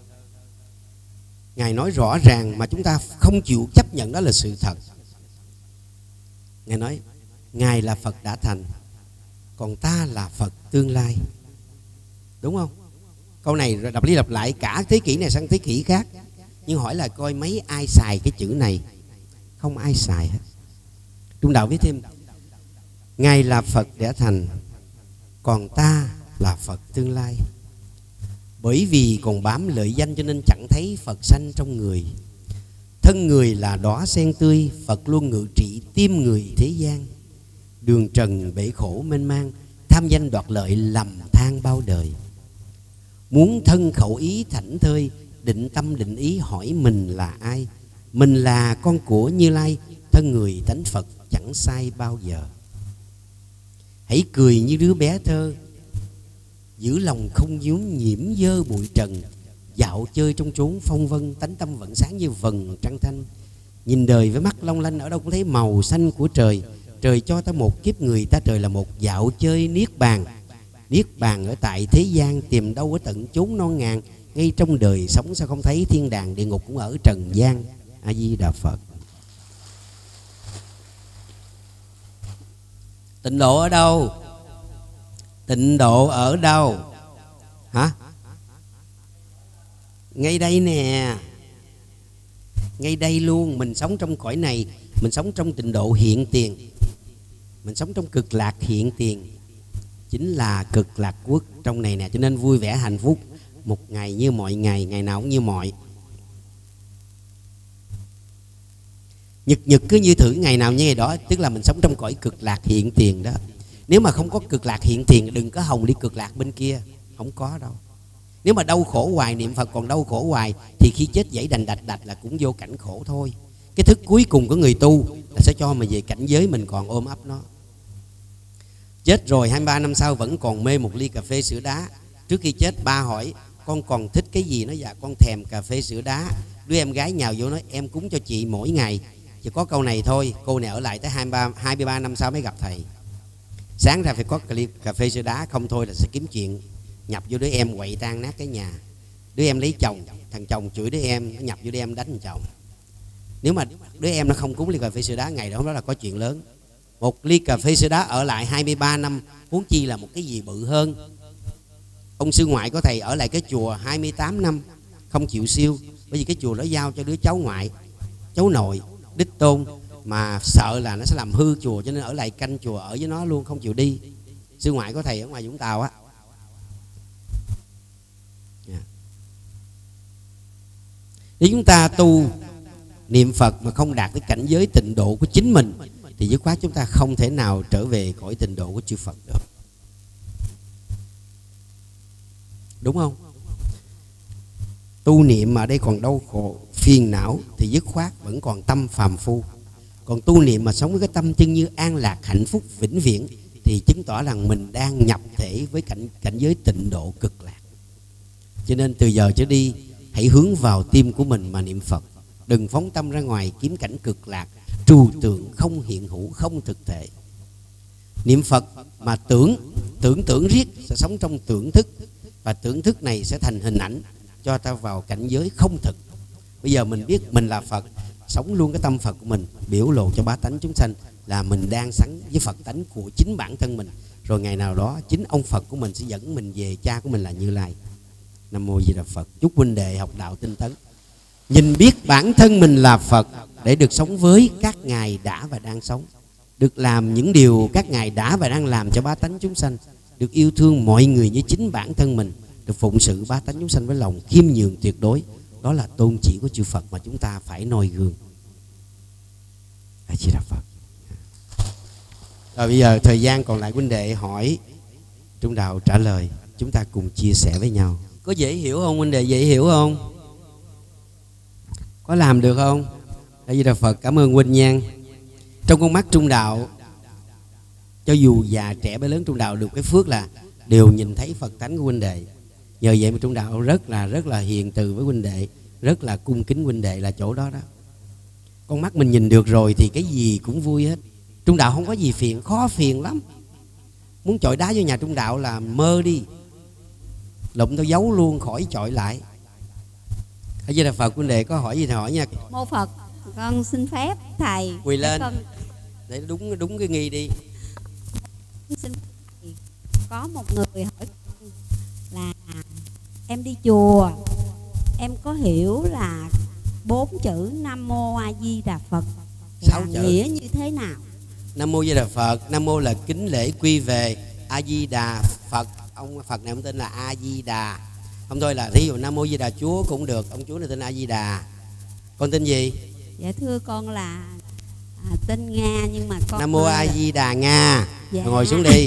Ngài nói rõ ràng mà chúng ta không chịu chấp nhận đó là sự thật. Ngài nói Ngài là Phật đã thành, còn ta là Phật tương lai. Đúng không? Câu này đọc đi đọc lại cả thế kỷ này sang thế kỷ khác. Nhưng hỏi là coi mấy ai xài cái chữ này? Không ai xài hết. Trung Đạo viết thêm Ngài là Phật đã thành, còn ta là Phật tương lai. Bởi vì còn bám lợi danh cho nên chẳng thấy Phật sanh trong người. Thân người là đóa sen tươi, Phật luôn ngự trị tim người thế gian. Đường trần bể khổ mênh mang, tham danh đoạt lợi lầm than bao đời. Muốn thân khẩu ý thảnh thơi, định tâm định ý hỏi mình là ai. Mình là con của Như Lai, thân người tánh Phật chẳng sai bao giờ. Hãy cười như đứa bé thơ, giữ lòng không dướng nhiễm dơ bụi trần. Dạo chơi trong chốn phong vân, tánh tâm vẫn sáng như vầng trăng thanh. Nhìn đời với mắt long lanh, ở đâu cũng thấy màu xanh của trời. Trời cho ta một kiếp người, ta trời là một dạo chơi niết bàn. Niết bàn ở tại thế gian, tìm đâu ở tận chốn non ngàn. Ngay trong đời sống sao không thấy thiên đàng, địa ngục cũng ở trần gian. A Di Đà Phật. Tịnh độ ở đâu? Tịnh độ ở đâu? Hả? Ngay đây nè. Ngay đây luôn. Mình sống trong cõi này, mình sống trong tịnh độ hiện tiền, mình sống trong cực lạc hiện tiền, chính là cực lạc quốc trong này nè. Cho nên vui vẻ hạnh phúc, một ngày như mọi ngày, ngày nào cũng như mọi. Nhật nhật cứ như thử ngày nào như ngày đó, tức là mình sống trong cõi cực lạc hiện tiền đó. Nếu mà không có cực lạc hiện tiền, đừng có hòng đi cực lạc bên kia, không có đâu. Nếu mà đau khổ hoài, niệm Phật còn đau khổ hoài, thì khi chết dãy đành đạch đạch là cũng vô cảnh khổ thôi. Cái thức cuối cùng của người tu là sẽ cho mà về cảnh giới mình còn ôm ấp nó. Chết rồi hai mươi ba năm sau vẫn còn mê một ly cà phê sữa đá. Trước khi chết ba hỏi con còn thích cái gì? Nó dạ con thèm cà phê sữa đá. Đứa em gái nhào vô nói em cúng cho chị mỗi ngày. Chỉ có câu này thôi. Cô này ở lại tới hai mươi ba năm sau mới gặp thầy. Sáng ra phải có ly cà phê sữa đá, không thôi là sẽ kiếm chuyện nhập vô đứa em quậy tan nát cái nhà. Đứa em lấy chồng, thằng chồng chửi đứa em, nó nhập vô đứa em đánh thằng chồng. Nếu mà đứa em nó không cúng ly cà phê sữa đá, ngày đó đó là có chuyện lớn. Một ly cà phê sữa đá ở lại hai mươi ba năm, huống chi là một cái gì bự hơn. Ông sư ngoại có thầy ở lại cái chùa hai mươi tám năm không chịu siêu, bởi vì cái chùa đó giao cho đứa cháu ngoại, cháu nội, đích tôn, mà sợ là nó sẽ làm hư chùa, cho nên ở lại canh chùa ở với nó luôn, không chịu đi. Sư ngoại có thầy ở ngoài Vũng Tàu á. Yeah. Nếu chúng ta tu niệm Phật mà không đạt tới cảnh giới tịnh độ của chính mình thì dứt khoát chúng ta không thể nào trở về cõi tịnh độ của chư Phật được. Đúng không? Tu niệm mà ở đây còn đau khổ, phiền não thì dứt khoát vẫn còn tâm phàm phu. Còn tu niệm mà sống với cái tâm chân như an lạc, hạnh phúc, vĩnh viễn thì chứng tỏ rằng mình đang nhập thể với cảnh cảnh giới tịnh độ cực lạc. Cho nên từ giờ trở đi hãy hướng vào tim của mình mà niệm Phật. Đừng phóng tâm ra ngoài kiếm cảnh cực lạc, trừu tượng, không hiện hữu, không thực thể. Niệm Phật mà tưởng, tưởng tưởng riết sẽ sống trong tưởng thức. Và tưởng thức này sẽ thành hình ảnh cho ta vào cảnh giới không thực. Bây giờ mình biết mình là Phật, sống luôn cái tâm Phật của mình, biểu lộ cho bá tánh chúng sanh là mình đang sống với Phật tánh của chính bản thân mình. Rồi ngày nào đó chính ông Phật của mình sẽ dẫn mình về cha của mình là Như Lai. Nam mô Di Đà Phật. Chúc huynh đệ học đạo tinh tấn, nhìn biết bản thân mình là Phật để được sống với các ngài đã và đang sống, được làm những điều các ngài đã và đang làm cho bá tánh chúng sanh, được yêu thương mọi người như chính bản thân mình, được phụng sự bá tánh chúng sanh với lòng khiêm nhường tuyệt đối. Đó là tôn chỉ của chư Phật mà chúng ta phải noi gương. A Di Đà Phật. Rồi bây giờ thời gian còn lại huynh đệ hỏi, Trung Đạo trả lời, chúng ta cùng chia sẻ với nhau. Có dễ hiểu không huynh đệ? Dễ hiểu không? Có làm được không? A Di Đà Phật. Cảm ơn huynh nha. Trong con mắt Trung Đạo, cho dù già trẻ bé lớn, Trung Đạo được cái phước là đều nhìn thấy Phật tánh của huynh đệ. Nhờ vậy mà Trung Đạo rất là rất là hiền từ với huynh đệ, rất là cung kính huynh đệ là chỗ đó đó. Con mắt mình nhìn được rồi thì cái gì cũng vui hết. Trung Đạo không có gì phiền, khó phiền lắm. Muốn chọi đá vô nhà Trung Đạo là mơ đi, lụm tao giấu luôn khỏi chọi lại. A Di Đà Phật. Huynh đệ có hỏi gì thì hỏi nha. Mô Phật, con xin phép thầy quỳ lên con... để đúng đúng cái nghi đi. Xin thầy, có một người hỏi con là em đi chùa, em có hiểu là bốn chữ Nam Mô A Di Đà Phật là nghĩa như thế nào? Nam Mô Di Đà Phật. Nam Mô là kính lễ quy về. A Di Đà Phật, ông Phật này ông tên là A Di Đà. Không thôi là thí dụ Nam Mô Di Đà Chúa cũng được, ông Chúa này tên A Di Đà. Con tên gì? Dạ thưa con là à, tên Nga, nhưng mà con Nam Mô A Di Đà Nga. Dạ. Ngồi xuống đi.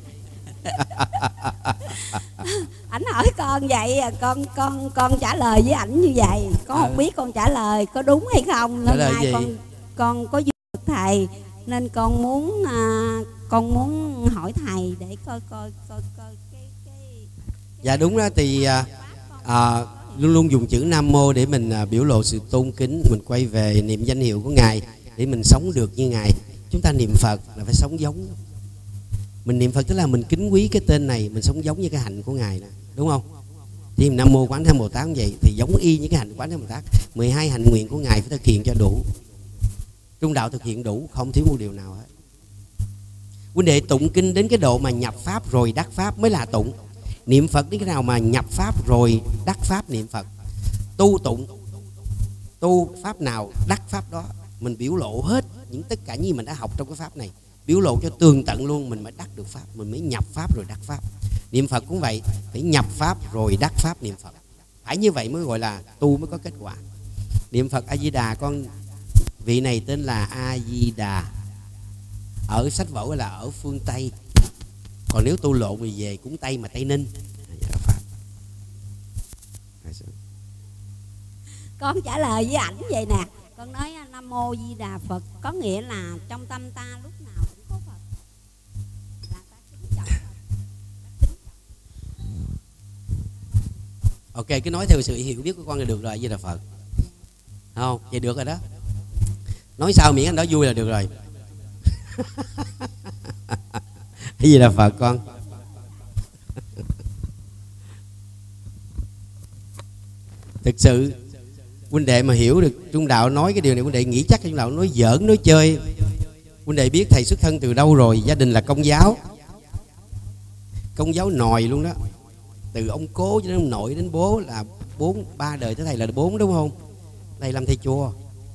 Ảnh hỏi con vậy, con con con trả lời với ảnh như vậy. Con à. không biết con trả lời có đúng hay không, nên nay con con có duyên được thầy nên con muốn à, con muốn hỏi thầy để coi coi coi coi cái cái. Dạ đúng đó, thì à, à, luôn luôn dùng chữ Nam Mô để mình à, biểu lộ sự tôn kính, mình quay về niệm danh hiệu của Ngài để mình sống được như Ngài. Chúng ta niệm Phật là phải sống giống. Mình niệm Phật tức là mình kính quý cái tên này, mình sống giống như cái hạnh của Ngài nè, đúng không? Thì Nam Mô Quán Thế Bồ Tát cũng vậy, thì giống y như cái hạnh Quán Thế Bồ Tát. mười hai hạnh nguyện của Ngài phải thực hiện cho đủ. Trung Đạo thực hiện đủ, không thiếu một điều nào hết. Huynh đệ tụng kinh đến cái độ mà nhập pháp rồi đắc pháp mới là tụng. Niệm Phật đến cái nào mà nhập pháp rồi đắc pháp niệm Phật. Tu tụng, tu pháp nào đắc pháp đó. Mình biểu lộ hết những tất cả như mình đã học trong cái pháp này, biểu lộ cho tường tận luôn, mình mới đắc được pháp, mình mới nhập pháp rồi đắc pháp. Niệm Phật cũng vậy, phải nhập pháp rồi đắc pháp niệm Phật. Phải như vậy mới gọi là tu, mới có kết quả. Niệm Phật A Di Đà, con vị này tên là A Di Đà. Ở sách vở là ở phương Tây. Còn nếu tu lộn thì về cũng Tây mà Tây Ninh. Con trả lời với ảnh vậy nè. Con nói Nam Mô Di Đà Phật có nghĩa là trong tâm ta lúc nào cũng có Phật, là ta Ok, cứ nói theo sự hiểu biết của con là được rồi, Di Đà Phật. Không, vậy được rồi đó. Nói sao miễn anh đó vui là được rồi. Di Đà Phật con. Thực sự huynh đệ mà hiểu được trung đạo nói cái điều này, huynh đệ nghĩ chắc trung đạo nói giỡn nói chơi. Huynh đệ biết thầy xuất thân từ đâu rồi? Gia đình là Công giáo, Công giáo nòi luôn đó. Từ ông cố cho đến ông nội đến bố là bốn, ba đời tới thầy là bốn, đúng không? Thầy làm thầy chùa,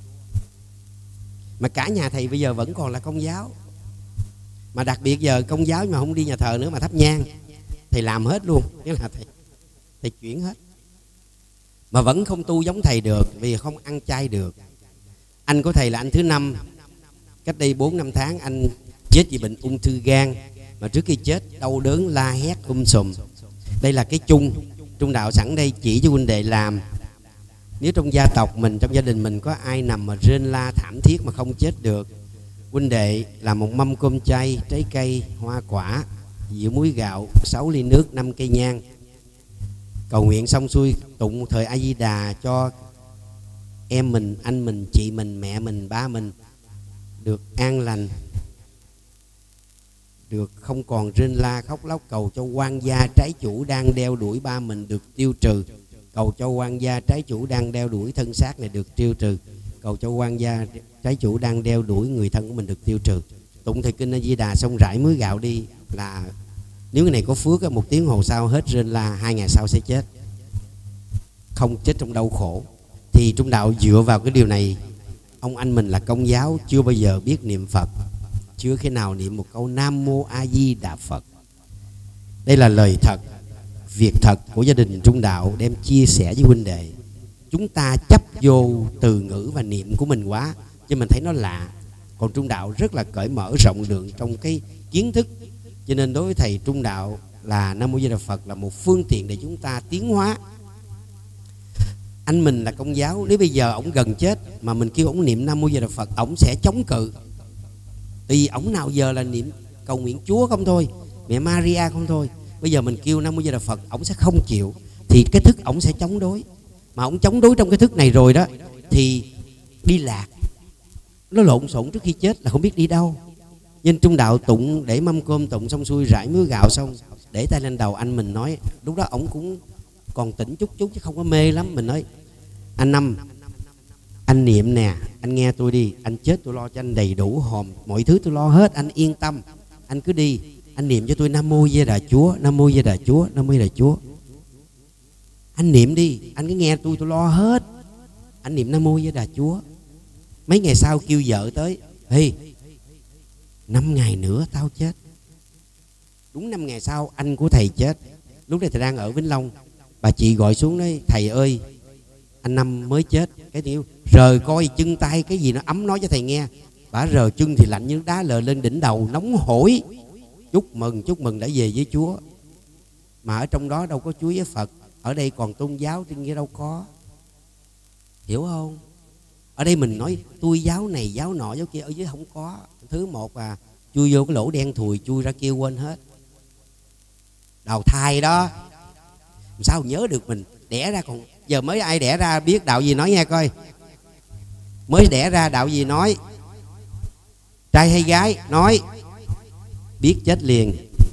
mà cả nhà thầy bây giờ vẫn còn là Công giáo. Mà đặc biệt giờ Công giáo mà không đi nhà thờ nữa mà thắp nhang, thầy làm hết luôn, nghĩa là thầy thầy chuyển hết. Mà vẫn không tu giống thầy được, vì không ăn chay được. Anh của thầy là anh thứ năm, cách đây bốn năm tháng anh chết vì bệnh ung thư gan, mà trước khi chết đau đớn la hét um sùm. Đây là cái chung trung đạo sẵn đây chỉ cho huynh đệ làm. Nếu trong gia tộc mình, trong gia đình mình có ai nằm mà rên la thảm thiết mà không chết được, huynh đệ làm một mâm cơm chay, trái cây, hoa quả, dĩa muối gạo, sáu ly nước, năm cây nhang, cầu nguyện xong xuôi tụng thời A Di Đà cho em mình, anh mình, chị mình, mẹ mình, ba mình được an lành, được không còn rên la khóc lóc, cầu cho quan gia trái chủ đang đeo đuổi ba mình được tiêu trừ, cầu cho quan gia trái chủ đang đeo đuổi thân xác này được tiêu trừ, cầu cho quan gia trái chủ đang đeo đuổi người thân của mình được tiêu trừ. Tụng thời kinh A Di Đà xong rải muối gạo đi, là nếu người này có phước một tiếng hồ sau hết rên la, hai ngày sau sẽ chết, không chết trong đau khổ. Thì trung đạo dựa vào cái điều này. Ông anh mình là Công giáo, chưa bao giờ biết niệm Phật, chưa khi nào niệm một câu Nam Mô A Di Đà Phật. Đây là lời thật, việc thật của gia đình trung đạo đem chia sẻ với huynh đệ. Chúng ta chấp vô từ ngữ và niệm của mình quá, chứ mình thấy nó lạ. Còn trung đạo rất là cởi mở rộng lượng trong cái kiến thức. Cho nên đối với thầy trung đạo là Nam Mô Di Đà Phật là một phương tiện để chúng ta tiến hóa. Anh mình là Công giáo, nếu bây giờ ổng gần chết mà mình kêu ổng niệm Nam Mô Di Đà Phật, ổng sẽ chống cự. Vì ổng nào giờ là niệm cầu nguyện Chúa không thôi, mẹ Maria không thôi. Bây giờ mình kêu Nam Mô Di Đà Phật, ổng sẽ không chịu. Thì cái thức ổng sẽ chống đối. Mà ổng chống đối trong cái thức này rồi đó, thì đi lạc, nó lộn xộn trước khi chết là không biết đi đâu. Nên trung đạo tụng để mâm cơm tụng xong xuôi rải muối gạo xong, để tay lên đầu anh mình nói, lúc đó ổng cũng còn tỉnh chút chút chứ không có mê lắm. Mình nói anh Năm, anh niệm nè, anh nghe tôi đi, anh chết tôi lo cho anh đầy đủ hòm, mọi thứ tôi lo hết, anh yên tâm, anh cứ đi, anh niệm cho tôi Nam Mô Di Đà Chúa, Nam Mô Di Đà Chúa, Nam Mô Di Đà Chúa. Anh niệm đi, anh cứ nghe tôi tôi lo hết, anh niệm Nam Mô Di Đà Chúa. Mấy ngày sau kêu vợ tới, ê, năm ngày nữa tao chết. Đúng năm ngày sau anh của thầy chết. Lúc này thầy đang ở Vĩnh Long. Bà chị gọi xuống nói, thầy ơi, anh Năm mới chết. Cái điều rời coi chân tay cái gì nó ấm nói cho thầy nghe. Bà rờ chân thì lạnh như đá lờ lên đỉnh đầu, nóng hổi. Chúc mừng, chúc mừng đã về với Chúa. Mà ở trong đó đâu có Chúa với Phật, ở đây còn tôn giáo, trên kia đâu có. Hiểu không? Ở đây mình nói tôi giáo này giáo nọ giáo kia, ở dưới không có. Thứ một là chui vô cái lỗ đen thùi, chui ra kêu quên hết. Đào thai đó, sao nhớ được mình đẻ ra, còn giờ mới ai đẻ ra biết đạo gì nói nghe coi. Mới đẻ ra đạo gì nói, trai hay gái nói, biết chết liền.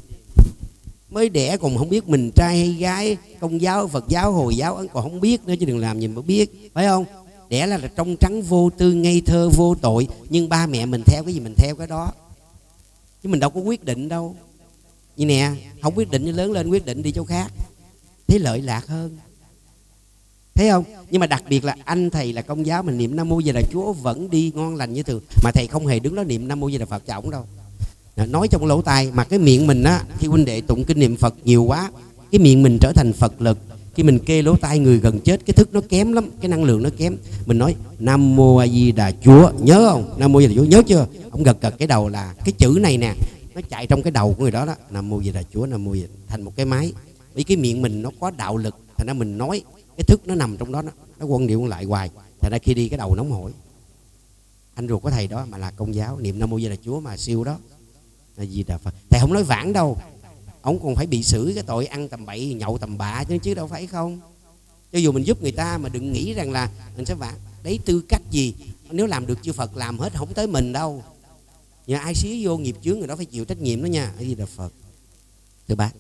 Mới đẻ còn không biết mình trai hay gái, Công giáo, Phật giáo, Hồi giáo ấn còn không biết nữa, chứ đừng làm gì mà biết, phải không? Đẻ là, là trong trắng vô tư, ngây thơ, vô tội. Nhưng ba mẹ mình theo cái gì mình theo cái đó, chứ mình đâu có quyết định đâu. Như nè, không quyết định, lớn lên quyết định đi chỗ khác, thấy lợi lạc hơn, thấy không? Nhưng mà đặc biệt là anh thầy là Công giáo, mình niệm Nam Mô Di Đà Chúa vẫn đi ngon lành như thường. Mà thầy không hề đứng đó niệm Nam Mô Di Đà Phật cho ổng đâu, nói trong lỗ tai. Mà cái miệng mình á, khi huynh đệ tụng kinh niệm Phật nhiều quá, cái miệng mình trở thành Phật lực. Khi mình kê lỗ tai người gần chết, cái thức nó kém lắm, cái năng lượng nó kém. Mình nói Nam Mô A Di Đà Chúa, nhớ không? Nam Mô Di Đà Chúa, nhớ chưa? Ông gật gật cái đầu là cái chữ này nè, nó chạy trong cái đầu của người đó đó. Nam Mô Di Đà Chúa, Nam Mô Di Đà, thành một cái máy. Vì cái miệng mình nó có đạo lực, thành ra mình nói cái thức nó nằm trong đó, nó, nó quân điệu lại hoài. Thành ra khi đi cái đầu nóng hổi. Anh ruột của thầy đó mà là Công giáo, niệm Nam Mô Di Đà Chúa mà siêu đó. A Di Đà Phật. Thầy không nói vãng đâu, ông còn phải bị xử cái tội ăn tầm bậy, nhậu tầm bạ chứ chứ đâu phải không? Cho dù mình giúp người ta mà đừng nghĩ rằng là mình sẽ vả. Đấy tư cách gì? Nếu làm được chư Phật làm hết, không tới mình đâu. Nhờ ai xía vô nghiệp chướng người đó phải chịu trách nhiệm đó nha. A Di Đà Phật. Thưa bác.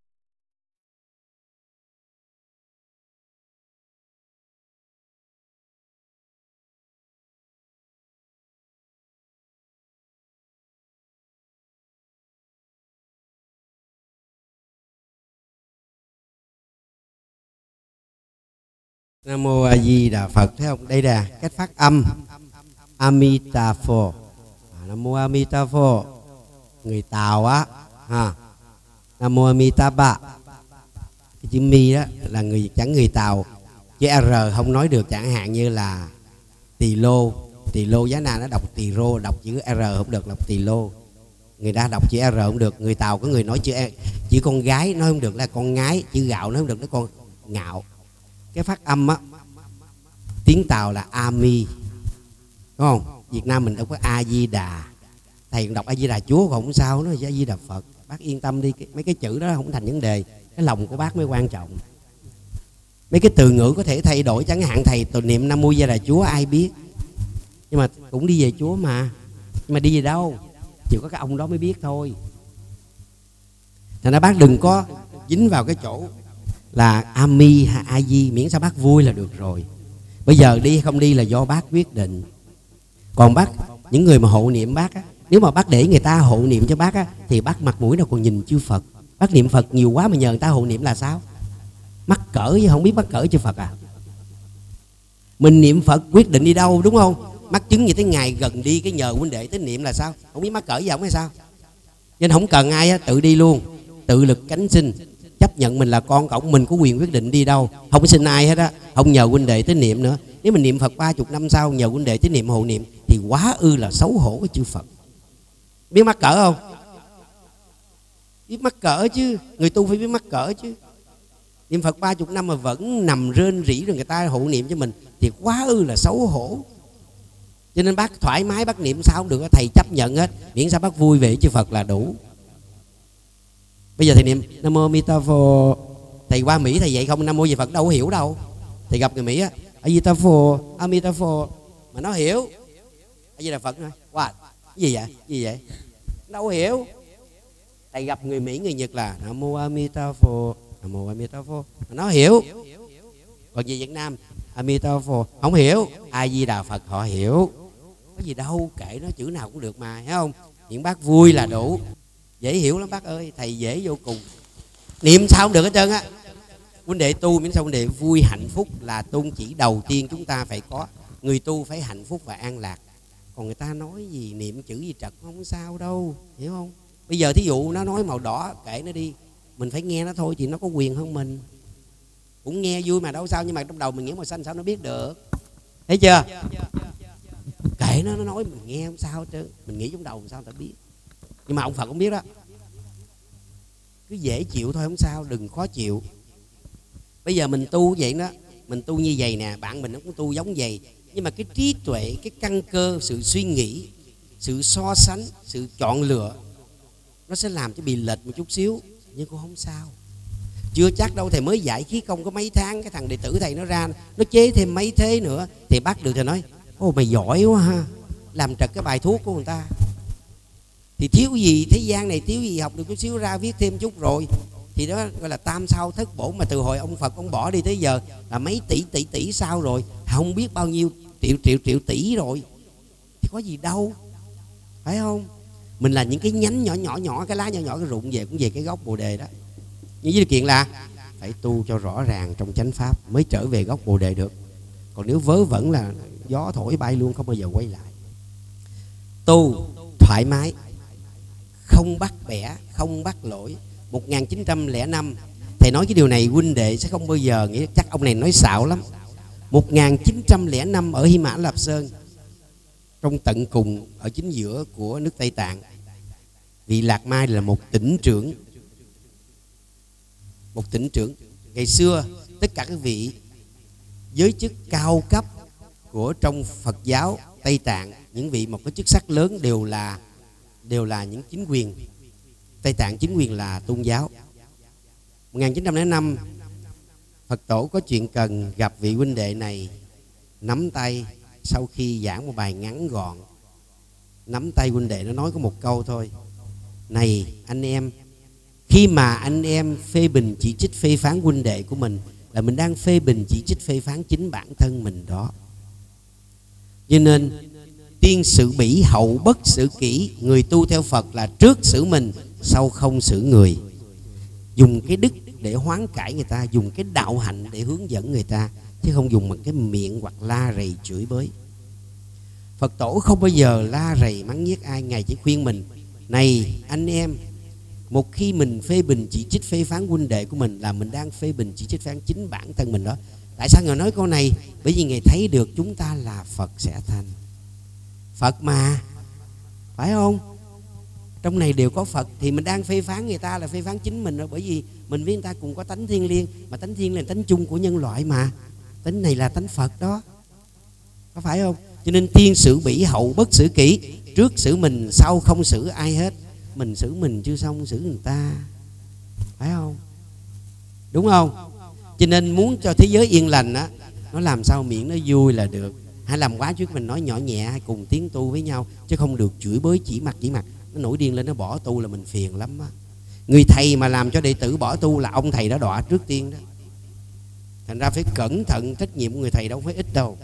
Nam Mô A Di Đà Phật. Thấy không? Đây là cách phát âm Amitabha. Nam Mô Amitabha. Người Tàu á ha. Nam Mô Amitabha. Cái chữ mi đó là người chẳng người Tàu. Chữ R không nói được, chẳng hạn như là tỳ lô. Tỳ lô giá na nó đọc tỳ rô, đọc chữ R không được, đọc tỳ lô. Người ta đọc chữ R không được. Người Tàu có người nói chữ chữ con gái nói không được là con ngái, chữ gạo nói không được nó con ngạo. Cái phát âm á, tiếng Tàu là Ami, đúng không? Việt Nam mình đâu có A Di Đà. Thầy đọc A Di Đà Chúa còn không sao, nó A Di Đà Phật. Bác yên tâm đi, mấy cái chữ đó không thành vấn đề. Cái lòng của bác mới quan trọng. Mấy cái từ ngữ có thể thay đổi, chẳng hạn thầy tôi niệm Nam Mô A Di Đà Chúa ai biết, nhưng mà cũng đi về Chúa mà. Nhưng mà đi về đâu chỉ có các ông đó mới biết thôi. Thành ra bác đừng có dính vào cái chỗ là Ami hay A Di, miễn sao bác vui là được rồi. Bây giờ đi hay không đi là do bác quyết định. Còn bác, những người mà hộ niệm bác á, nếu mà bác để người ta hộ niệm cho bác á, thì bác mặt mũi nào còn nhìn chư Phật. Bác niệm Phật nhiều quá mà nhờ người ta hộ niệm là sao? Mắc cỡ chứ không biết mắc cỡ chư Phật à. Mình niệm Phật quyết định đi đâu, đúng không? Mắc chứng như thế ngày gần đi cái nhờ huynh đệ tới niệm là sao? Không biết mắc cỡ gì không hay sao? Nên không cần ai á, tự đi luôn. Tự lực cánh sinh, chấp nhận mình là con cổng, mình có quyền quyết định đi đâu, không xin ai hết á, không nhờ huynh đệ tới niệm nữa. Nếu mình niệm Phật ba chục năm sau nhờ huynh đệ tới niệm hộ niệm thì quá ư là xấu hổ với chư Phật. Biết mắc cỡ không? Biết mắc cỡ chứ, người tu phải biết mắc cỡ chứ. Niệm Phật ba chục năm mà vẫn nằm rên rỉ rồi người ta hộ niệm cho mình thì quá ư là xấu hổ. Cho nên bác thoải mái, bác niệm sao cũng được, thầy chấp nhận hết, miễn sao bác vui về chư Phật là đủ. Bây giờ thầy niệm Nam Mô Amitabha. Thầy qua Mỹ thầy dạy không Nam Mô Di Phật đâu có hiểu đâu. Thầy gặp người Mỹ á, A Di Đà Phật, Amitabha mà nó hiểu A Di Đà Phật thôi. Wow, cái gì vậy? Cái gì vậy? Đâu hiểu. Thầy gặp người Mỹ, người Nhật là Nam Mô Amitabha, Nam Mô Amitabha mà nó hiểu. Còn về Việt Nam Amitabha không hiểu, A Di Đà Phật họ hiểu. Có gì đâu, kệ nó, chữ nào cũng được mà, thấy không? Những bác vui là đủ. Dễ hiểu lắm bác ơi, thầy dễ vô cùng. Niệm sao không được hết trơn á. Huynh đệ tu miễn sao huynh đệ vui hạnh phúc là tôn chỉ đầu tiên chúng ta phải có. Người tu phải hạnh phúc và an lạc. Còn người ta nói gì niệm chữ gì trật không sao đâu, hiểu không? Bây giờ thí dụ nó nói màu đỏ kệ nó đi, mình phải nghe nó thôi, thì nó có quyền hơn mình. Cũng nghe vui mà đâu sao, nhưng mà trong đầu mình nghĩ màu xanh sao nó biết được. Thấy chưa? Kệ nó, nó nói mình nghe không sao chứ, mình nghĩ trong đầu sao ta biết. Nhưng mà ông Phật không biết đó. Cứ dễ chịu thôi không sao, đừng khó chịu. Bây giờ mình tu vậy đó, mình tu như vậy nè, bạn mình nó cũng tu giống vậy. Nhưng mà cái trí tuệ, cái căn cơ, sự suy nghĩ, sự so sánh, sự chọn lựa, nó sẽ làm cho bị lệch một chút xíu. Nhưng cũng không sao. Chưa chắc đâu, thầy mới dạy khí công có mấy tháng, cái thằng đệ tử thầy nó ra, nó chế thêm mấy thế nữa. Thì bắt được thầy nói, ô mày giỏi quá ha, làm trật cái bài thuốc của người ta. Thì thiếu gì, thế gian này thiếu gì, học được chút xíu ra viết thêm chút rồi. Thì đó gọi là tam sao thất bổ. Mà từ hồi ông Phật ông bỏ đi tới giờ là mấy tỷ tỷ tỷ sao rồi, không biết bao nhiêu triệu triệu triệu tỷ rồi. Thì có gì đâu, phải không? Mình là những cái nhánh nhỏ nhỏ nhỏ, cái lá nhỏ nhỏ, cái rụng về cũng về cái gốc bồ đề đó. Nhưng với điều kiện là phải tu cho rõ ràng trong chánh pháp mới trở về gốc bồ đề được. Còn nếu vớ vẩn là gió thổi bay luôn, không bao giờ quay lại. Tu thoải mái, không bắt bẻ, không bắt lỗi. Một nghìn chín trăm lẻ năm, thầy nói cái điều này huynh đệ sẽ không bao giờ nghĩ, chắc ông này nói xạo lắm. Một nghìn chín trăm lẻ năm ở Hy Mã Lạp Sơn, trong tận cùng ở chính giữa của nước Tây Tạng, vị Lạc Mai là một tỉnh trưởng. Một tỉnh trưởng. Ngày xưa tất cả các vị giới chức cao cấp của trong Phật giáo Tây Tạng, những vị một cái chức sắc lớn đều là đều là những chính quyền. Tây Tạng chính quyền là tôn giáo. Một nghìn chín trăm lẻ năm Phật tổ có chuyện cần gặp vị huynh đệ này, nắm tay. Sau khi giảng một bài ngắn gọn, nắm tay huynh đệ nó nói có một câu thôi: này anh em, khi mà anh em phê bình chỉ trích phê phán huynh đệ của mình là mình đang phê bình chỉ trích phê phán chính bản thân mình đó. Cho nên tiên xử bỉ hậu bất xử kỷ. Người tu theo Phật là trước xử mình, sau không xử người. Dùng cái đức để hoán cải người ta, dùng cái đạo hạnh để hướng dẫn người ta, chứ không dùng bằng cái miệng hoặc la rầy chửi bới. Phật tổ không bao giờ la rầy mắng nhiếc ai. Ngài chỉ khuyên mình: này anh em, một khi mình phê bình chỉ trích phê phán huynh đệ của mình là mình đang phê bình chỉ trích phê phán chính bản thân mình đó. Tại sao Ngài nói câu này? Bởi vì Ngài thấy được chúng ta là Phật sẽ thành. Phật mà, phải không? Trong này đều có Phật, thì mình đang phê phán người ta là phê phán chính mình rồi. Bởi vì mình với người ta cùng có tánh thiêng liêng, mà tánh thiêng là tánh chung của nhân loại mà. Tánh này là tánh Phật đó, có phải không? Cho nên tiên xử bỉ hậu bất xử kỷ. Trước xử mình, sau không xử ai hết. Mình xử mình chưa xong xử người ta, phải không? Đúng không? Cho nên muốn cho thế giới yên lành á, nó làm sao miệng nó vui là được. Hãy làm quá trước mình nói nhỏ nhẹ, hay cùng tiếng tu với nhau, chứ không được chửi bới chỉ mặt chỉ mặt. Nó nổi điên lên nó bỏ tu là mình phiền lắm á. Người thầy mà làm cho đệ tử bỏ tu là ông thầy đã đọa trước tiên đó. Thành ra phải cẩn thận, trách nhiệm của người thầy đâu phải ít đâu.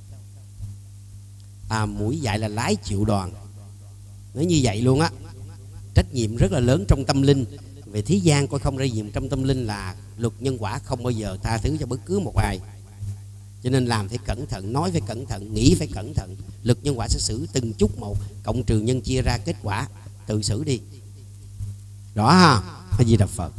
À, mũi dạy là lái chịu đòn, nói như vậy luôn á. Trách nhiệm rất là lớn trong tâm linh. Về thế gian coi không ra gì, trong tâm linh là luật nhân quả không bao giờ tha thứ cho bất cứ một ai. Cho nên làm phải cẩn thận, nói phải cẩn thận, nghĩ phải cẩn thận. Luật nhân quả sẽ xử từng chút một, cộng trừ nhân chia ra kết quả, tự xử đi. Rõ ha? A Di Đà Phật.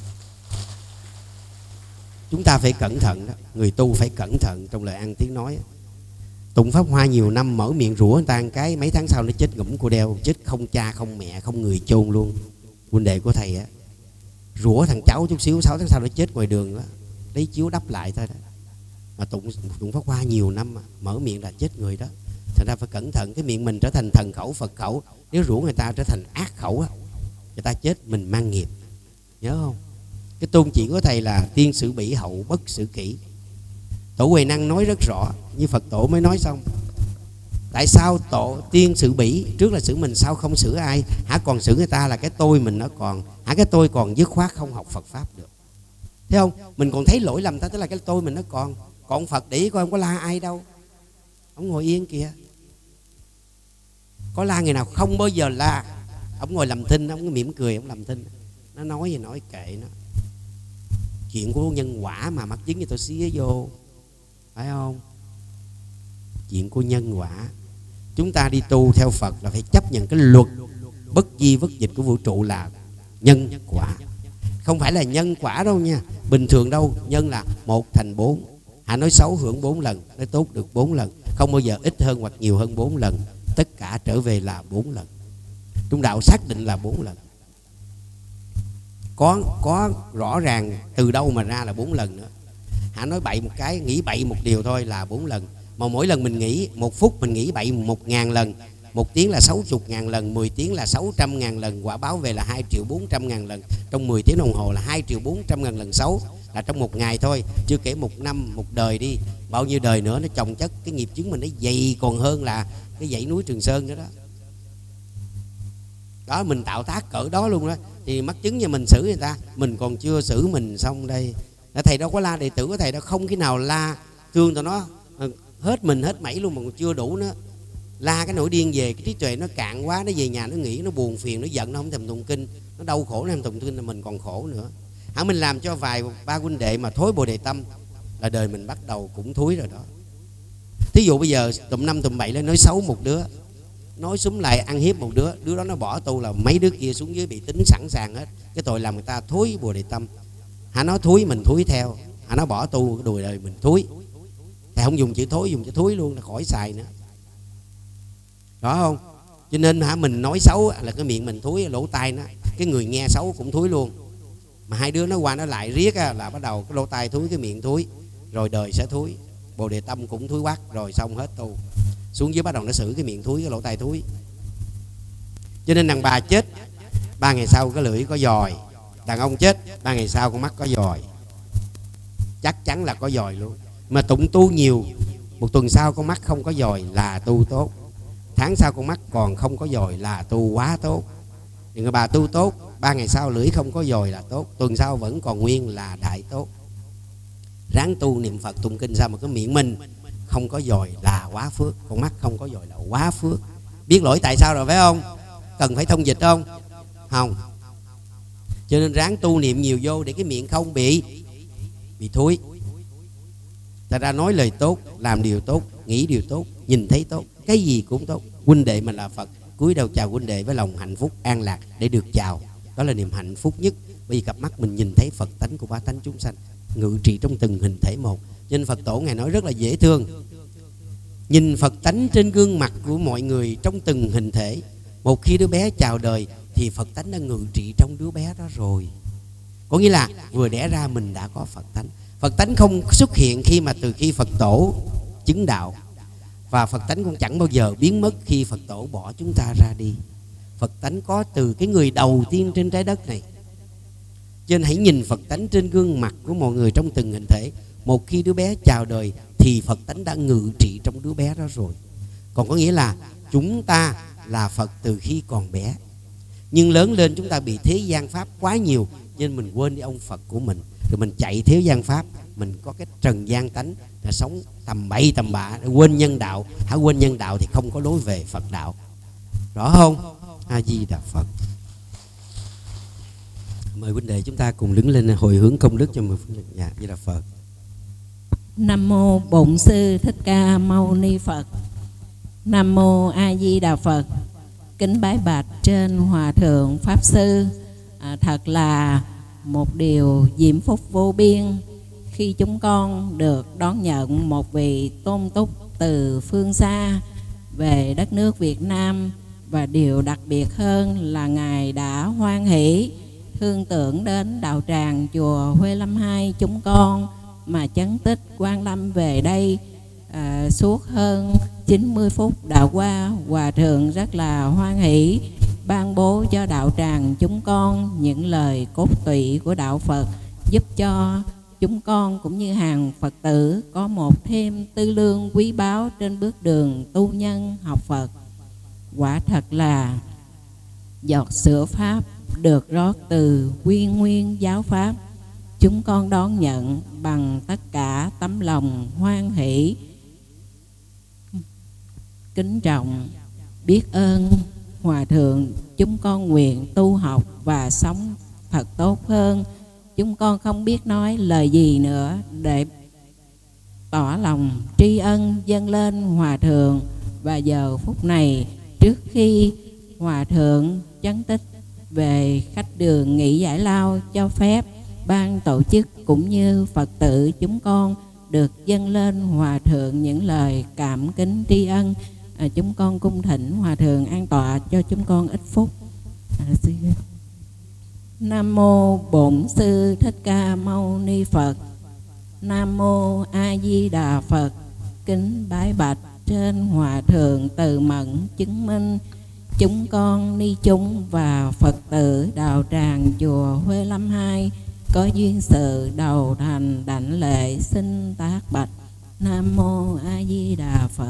Chúng ta phải cẩn thận đó. Người tu phải cẩn thận trong lời ăn tiếng nói. Tụng Pháp Hoa nhiều năm, mở miệng rủa người ta một cái, mấy tháng sau nó chết ngủm cô đeo, chết không cha không mẹ không người chôn luôn. Huynh đệ của thầy á, rủa thằng cháu chút xíu, sáu tháng sau nó chết ngoài đường đó, lấy chiếu đắp lại thôi đó. Mà tụng tụng Pháp Hoa nhiều năm mà mở miệng là chết người đó. Thành ra phải cẩn thận. Cái miệng mình trở thành thần khẩu Phật khẩu, nếu rủa người ta trở thành ác khẩu á, người ta chết mình mang nghiệp, nhớ không? Cái tôn chỉ của thầy là tiên xử bỉ hậu bất xử kỷ. Tổ Huệ Năng nói rất rõ, như Phật tổ mới nói xong. Tại sao tổ tiên xử bỉ, trước là xử mình, sau không xử ai? Hả, còn xử người ta là cái tôi mình nó còn, hả, cái tôi còn dứt khoát không học Phật Pháp được. Thấy không? Mình còn thấy lỗi lầm ta, tức là cái tôi mình nó còn. Còn Phật để coi không có la ai đâu, ông ngồi yên kìa. Có la người nào? Không bao giờ la. Ông ngồi làm thinh, ông mỉm cười, ông làm thinh. Nó nói gì nói kệ nó. Chuyện của nhân quả mà mắc dính như tôi xía vô, phải không? Chuyện của nhân quả. Chúng ta đi tu theo Phật là phải chấp nhận cái luật bất di bất dịch của vũ trụ là nhân quả. Không phải là nhân quả đâu nha. Bình thường đâu, nhân là một thành bốn. Hả, nói xấu hưởng bốn lần, nói tốt được bốn lần. Không bao giờ ít hơn hoặc nhiều hơn bốn lần. Tất cả trở về là bốn lần. Trung đạo xác định là bốn lần. Có có rõ ràng từ đâu mà ra là bốn lần nữa. Hả, nói bậy một cái, nghĩ bậy một điều thôi là bốn lần. Mà mỗi lần mình nghĩ, một phút mình nghĩ bậy một ngàn lần. Một tiếng là sáu chục ngàn lần, mười tiếng là sáu trăm ngàn lần. Quả báo về là hai triệu bốn trăm ngàn lần. Trong mười tiếng đồng hồ là hai triệu bốn trăm ngàn lần xấu. Là trong một ngày thôi, chưa kể một năm, một đời đi. Bao nhiêu đời nữa nó chồng chất. Cái nghiệp chứng mình nó dày còn hơn là cái dãy núi Trường Sơn đó đó. Đó, mình tạo tác cỡ đó luôn đó. Thì mắc chứng như mình xử người ta, mình còn chưa xử mình xong đây. Thầy đâu có la đệ tử của thầy đâu, không cái nào la thương tụi nó hết mình hết mẩy luôn mà còn chưa đủ nữa. La cái nỗi điên về, cái trí tuệ nó cạn quá, nó về nhà nó nghĩ, nó buồn phiền, nó giận, nó không thèm tụng kinh, nó đau khổ, nó không tụng kinh là mình còn khổ nữa. Hả, mình làm cho vài ba huynh đệ mà thối Bồ Đề tâm là đời mình bắt đầu cũng thúi rồi đó. Thí dụ bây giờ tụm năm tụm bảy lên nói xấu một đứa, nói súng lại ăn hiếp một đứa, đứa đó nó bỏ tu là mấy đứa kia xuống dưới bị tính sẵn sàng hết. Cái tội làm người ta thúi Bồ Đề tâm. Hả, nó thúi mình thúi theo. Hả, nó bỏ tu cái đùi đời mình thúi. Thầy không dùng chữ thối, dùng chữ thúi luôn, nó khỏi xài nữa. Rõ không? Cho nên hả, mình nói xấu là cái miệng mình thúi, lỗ tai nó, cái người nghe xấu cũng thúi luôn. Mà hai đứa nó qua nó lại riết là bắt đầu cái lỗ tai thúi, cái miệng thúi, rồi đời sẽ thúi. Bồ Đề tâm cũng thúi quắc, rồi xong hết tu. Xuống dưới bắt đầu nó xử cái miệng thúi, cái lỗ tai thúi. Cho nên đàn bà chết ba ngày sau cái lưỡi có giòi, đàn ông chết ba ngày sau con mắt có giòi. chắc chắn là có dòi luôn. Mà tụng tu nhiều, một tuần sau con mắt không có dòi là tu tốt, tháng sau con mắt còn không có dòi là tu quá tốt. Những người bà tu tốt, ba ngày sau lưỡi không có dòi là tốt, tuần sau vẫn còn nguyên là đại tốt. Ráng tu niệm Phật tụng kinh sao mà cái miệng mình không có dòi là quá phước, con mắt không có dòi là quá phước. Biết lỗi tại sao rồi phải không? Cần phải thông dịch không? Không. Cho nên ráng tu niệm nhiều vô để cái miệng không bị bị thúi. Ta ra nói lời tốt, làm điều tốt, nghĩ điều tốt, nhìn thấy tốt, cái gì cũng tốt. Huynh đệ mình là Phật, cúi đầu chào huynh đệ với lòng hạnh phúc an lạc để được chào. Đó là niềm hạnh phúc nhất. Bởi vì cặp mắt mình nhìn thấy Phật tánh của bá tánh chúng sanh ngự trị trong từng hình thể một. Nên Phật tổ Ngài nói rất là dễ thương. Nhìn Phật tánh trên gương mặt của mọi người trong từng hình thể. Một khi đứa bé chào đời thì Phật tánh đã ngự trị trong đứa bé đó rồi. Có nghĩa là vừa đẻ ra mình đã có Phật tánh. Phật tánh không xuất hiện khi mà từ khi Phật tổ chứng đạo, và Phật tánh cũng chẳng bao giờ biến mất khi Phật tổ bỏ chúng ta ra đi. Phật tánh có từ cái người đầu tiên trên trái đất này. Cho nên hãy nhìn Phật tánh trên gương mặt của mọi người trong từng hình thể. Một khi đứa bé chào đời thì Phật tánh đã ngự trị trong đứa bé đó rồi. Còn có nghĩa là chúng ta là Phật từ khi còn bé, nhưng lớn lên chúng ta bị thế gian pháp quá nhiều, nên mình quên đi ông Phật của mình, rồi mình chạy thế gian pháp. Mình có cái trần gian tánh là sống tầm bậy tầm bạ, quên nhân đạo. Hả, quên nhân đạo thì không có lối về Phật đạo. Rõ không? A Di Đà Phật. Mời huynh đệ chúng ta cùng đứng lên hồi hướng công đức cho mười phương. Dạ, Di Đà Phật. Nam mô Bổn Sư Thích Ca Mâu Ni Phật. Nam mô A Di Đà Phật. Kính bái bạch trên Hòa Thượng Pháp Sư. à, Thật là một điều diễm phúc vô biên khi chúng con được đón nhận một vị tôn túc từ phương xa về đất nước Việt Nam. Và điều đặc biệt hơn là Ngài đã hoan hỷ thương tưởng đến đạo tràng chùa Huê Lâm Hai chúng con mà chấn tích Quan Lâm về đây. à, Suốt hơn chín mươi phút đã qua, Hòa Thượng rất là hoan hỷ ban bố cho đạo tràng chúng con những lời cốt tủy của đạo Phật, giúp cho chúng con cũng như hàng Phật tử có một thêm tư lương quý báu trên bước đường tu nhân học Phật. Quả thật là giọt sữa Pháp được rót từ quy nguyên giáo Pháp. Chúng con đón nhận bằng tất cả tấm lòng hoan hỷ, kính trọng, biết ơn Hòa Thượng. Chúng con nguyện tu học và sống thật tốt hơn. Chúng con không biết nói lời gì nữa để tỏ lòng tri ân dâng lên Hòa Thượng. Và giờ phút này, trước khi Hòa Thượng chấn tích về khách đường nghỉ giải lao, cho phép ban tổ chức cũng như Phật tử chúng con được dâng lên Hòa Thượng những lời cảm kính tri ân. à, Chúng con cung thỉnh Hòa Thượng an tọa cho chúng con ít phút. à, Nam mô Bổn Sư Thích Ca Mâu Ni Phật. Nam mô A Di Đà Phật. Kính bái bạch trên Hòa Thượng Từ Mẫn chứng minh chúng con ni chúng và Phật tử đạo tràng chùa Huê Lâm Hai có duyên sự đầu thành đảnh lễ xin tác bạch. Nam mô A Di Đà Phật.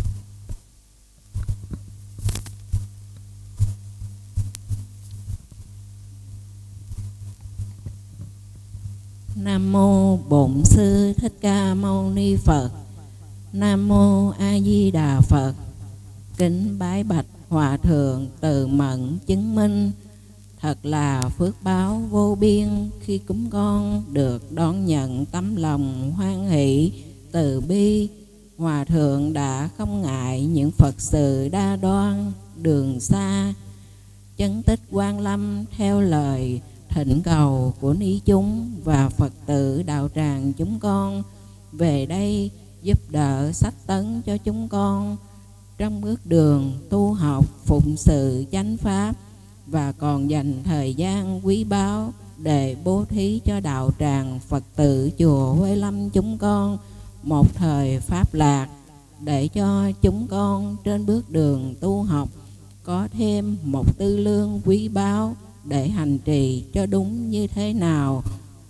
Nam mô Bổn Sư Thích Ca Mâu Ni Phật. Nam mô A Di Đà Phật. Kính bái bạch Hòa Thượng Từ Mẫn chứng minh thật là phước báo vô biên khi chúng con được đón nhận tấm lòng hoan hỷ từ bi. Hòa Thượng đã không ngại những Phật sự đa đoan đường xa, chấn tích Quan Lâm theo lời thỉnh cầu của ni chúng và Phật tử đạo tràng chúng con về đây giúp đỡ sách tấn cho chúng con trong bước đường tu học phụng sự chánh pháp, và còn dành thời gian quý báu để bố thí cho đạo tràng Phật tử chùa Huê Lâm chúng con một thời pháp lạc, để cho chúng con trên bước đường tu học có thêm một tư lương quý báu để hành trì cho đúng như thế nào.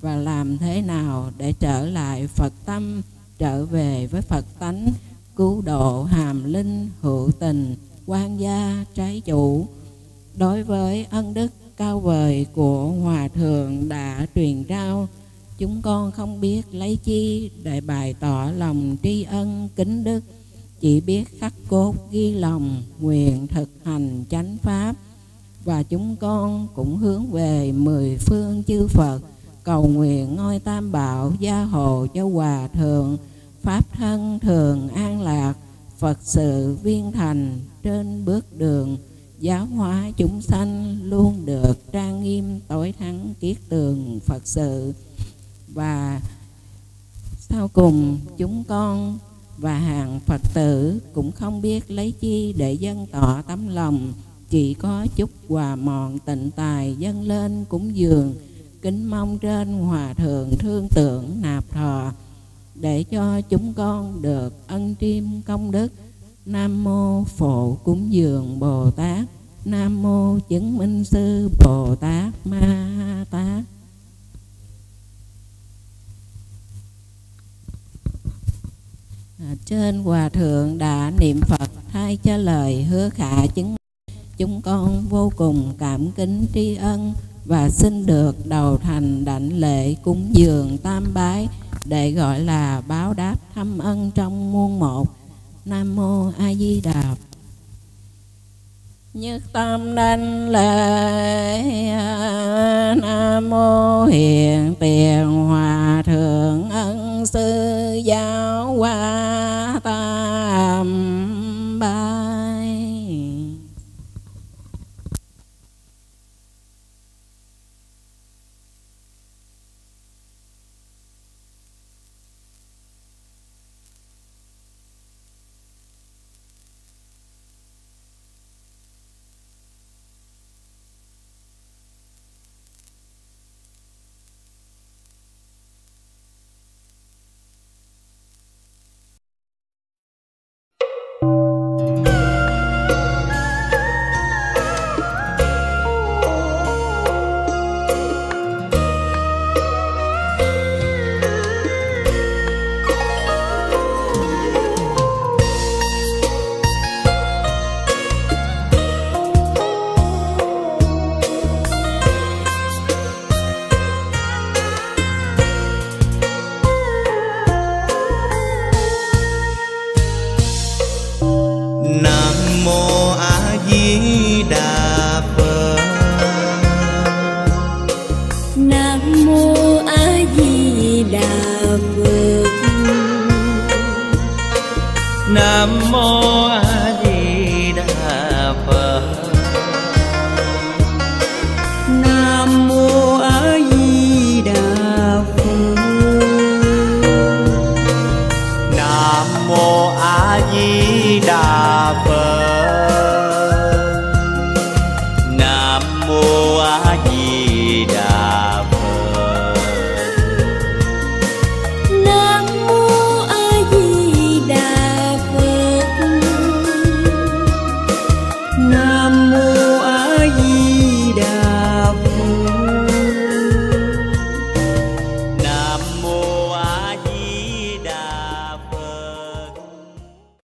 và làm thế nào để trở lại Phật tâm, trở về với Phật tánh, cứu độ hàm linh, hữu tình, quan gia, trái chủ. Đối với ân đức cao vời của Hòa Thượng đã truyền trao, chúng con không biết lấy chi để bày tỏ lòng tri ân kính đức, chỉ biết khắc cốt ghi lòng, nguyện thực hành chánh pháp. Và chúng con cũng hướng về mười phương chư Phật, cầu nguyện ngôi Tam Bảo gia hộ cho Hòa Thượng, pháp thân thường an lạc, Phật sự viên thành trên bước đường, giáo hóa chúng sanh luôn được trang nghiêm tối thắng kiết tường Phật sự. Và sau cùng chúng con và hàng Phật tử cũng không biết lấy chi để dâng tỏ tấm lòng, chỉ có chút quà mọn tịnh tài dâng lên cúng dường, kính mong trên Hòa Thượng thương tưởng nạp thọ, để cho chúng con được ân triêm công đức. Nam mô Phổ Cúng Dường Bồ Tát, Nam mô Chứng Minh Sư Bồ Tát Ma Tát. À, trên Hòa Thượng đã niệm Phật thay cho lời hứa khả chứng, chúng con vô cùng cảm kính tri ân và xin được đầu thành đảnh lễ cúng dường tam bái để gọi là báo đáp thâm ân trong muôn một. Nam mô A Di Đà. Nhất tâm đảnh lễ Nam mô Hiện Tiền Hòa Thượng Ân Sư Giáo Hóa Tam Bái. Nam mô A Di Đà Phật. Nam mô A Di Đà Phật. Nam mô A Di Đà Phật. Nam mô A Di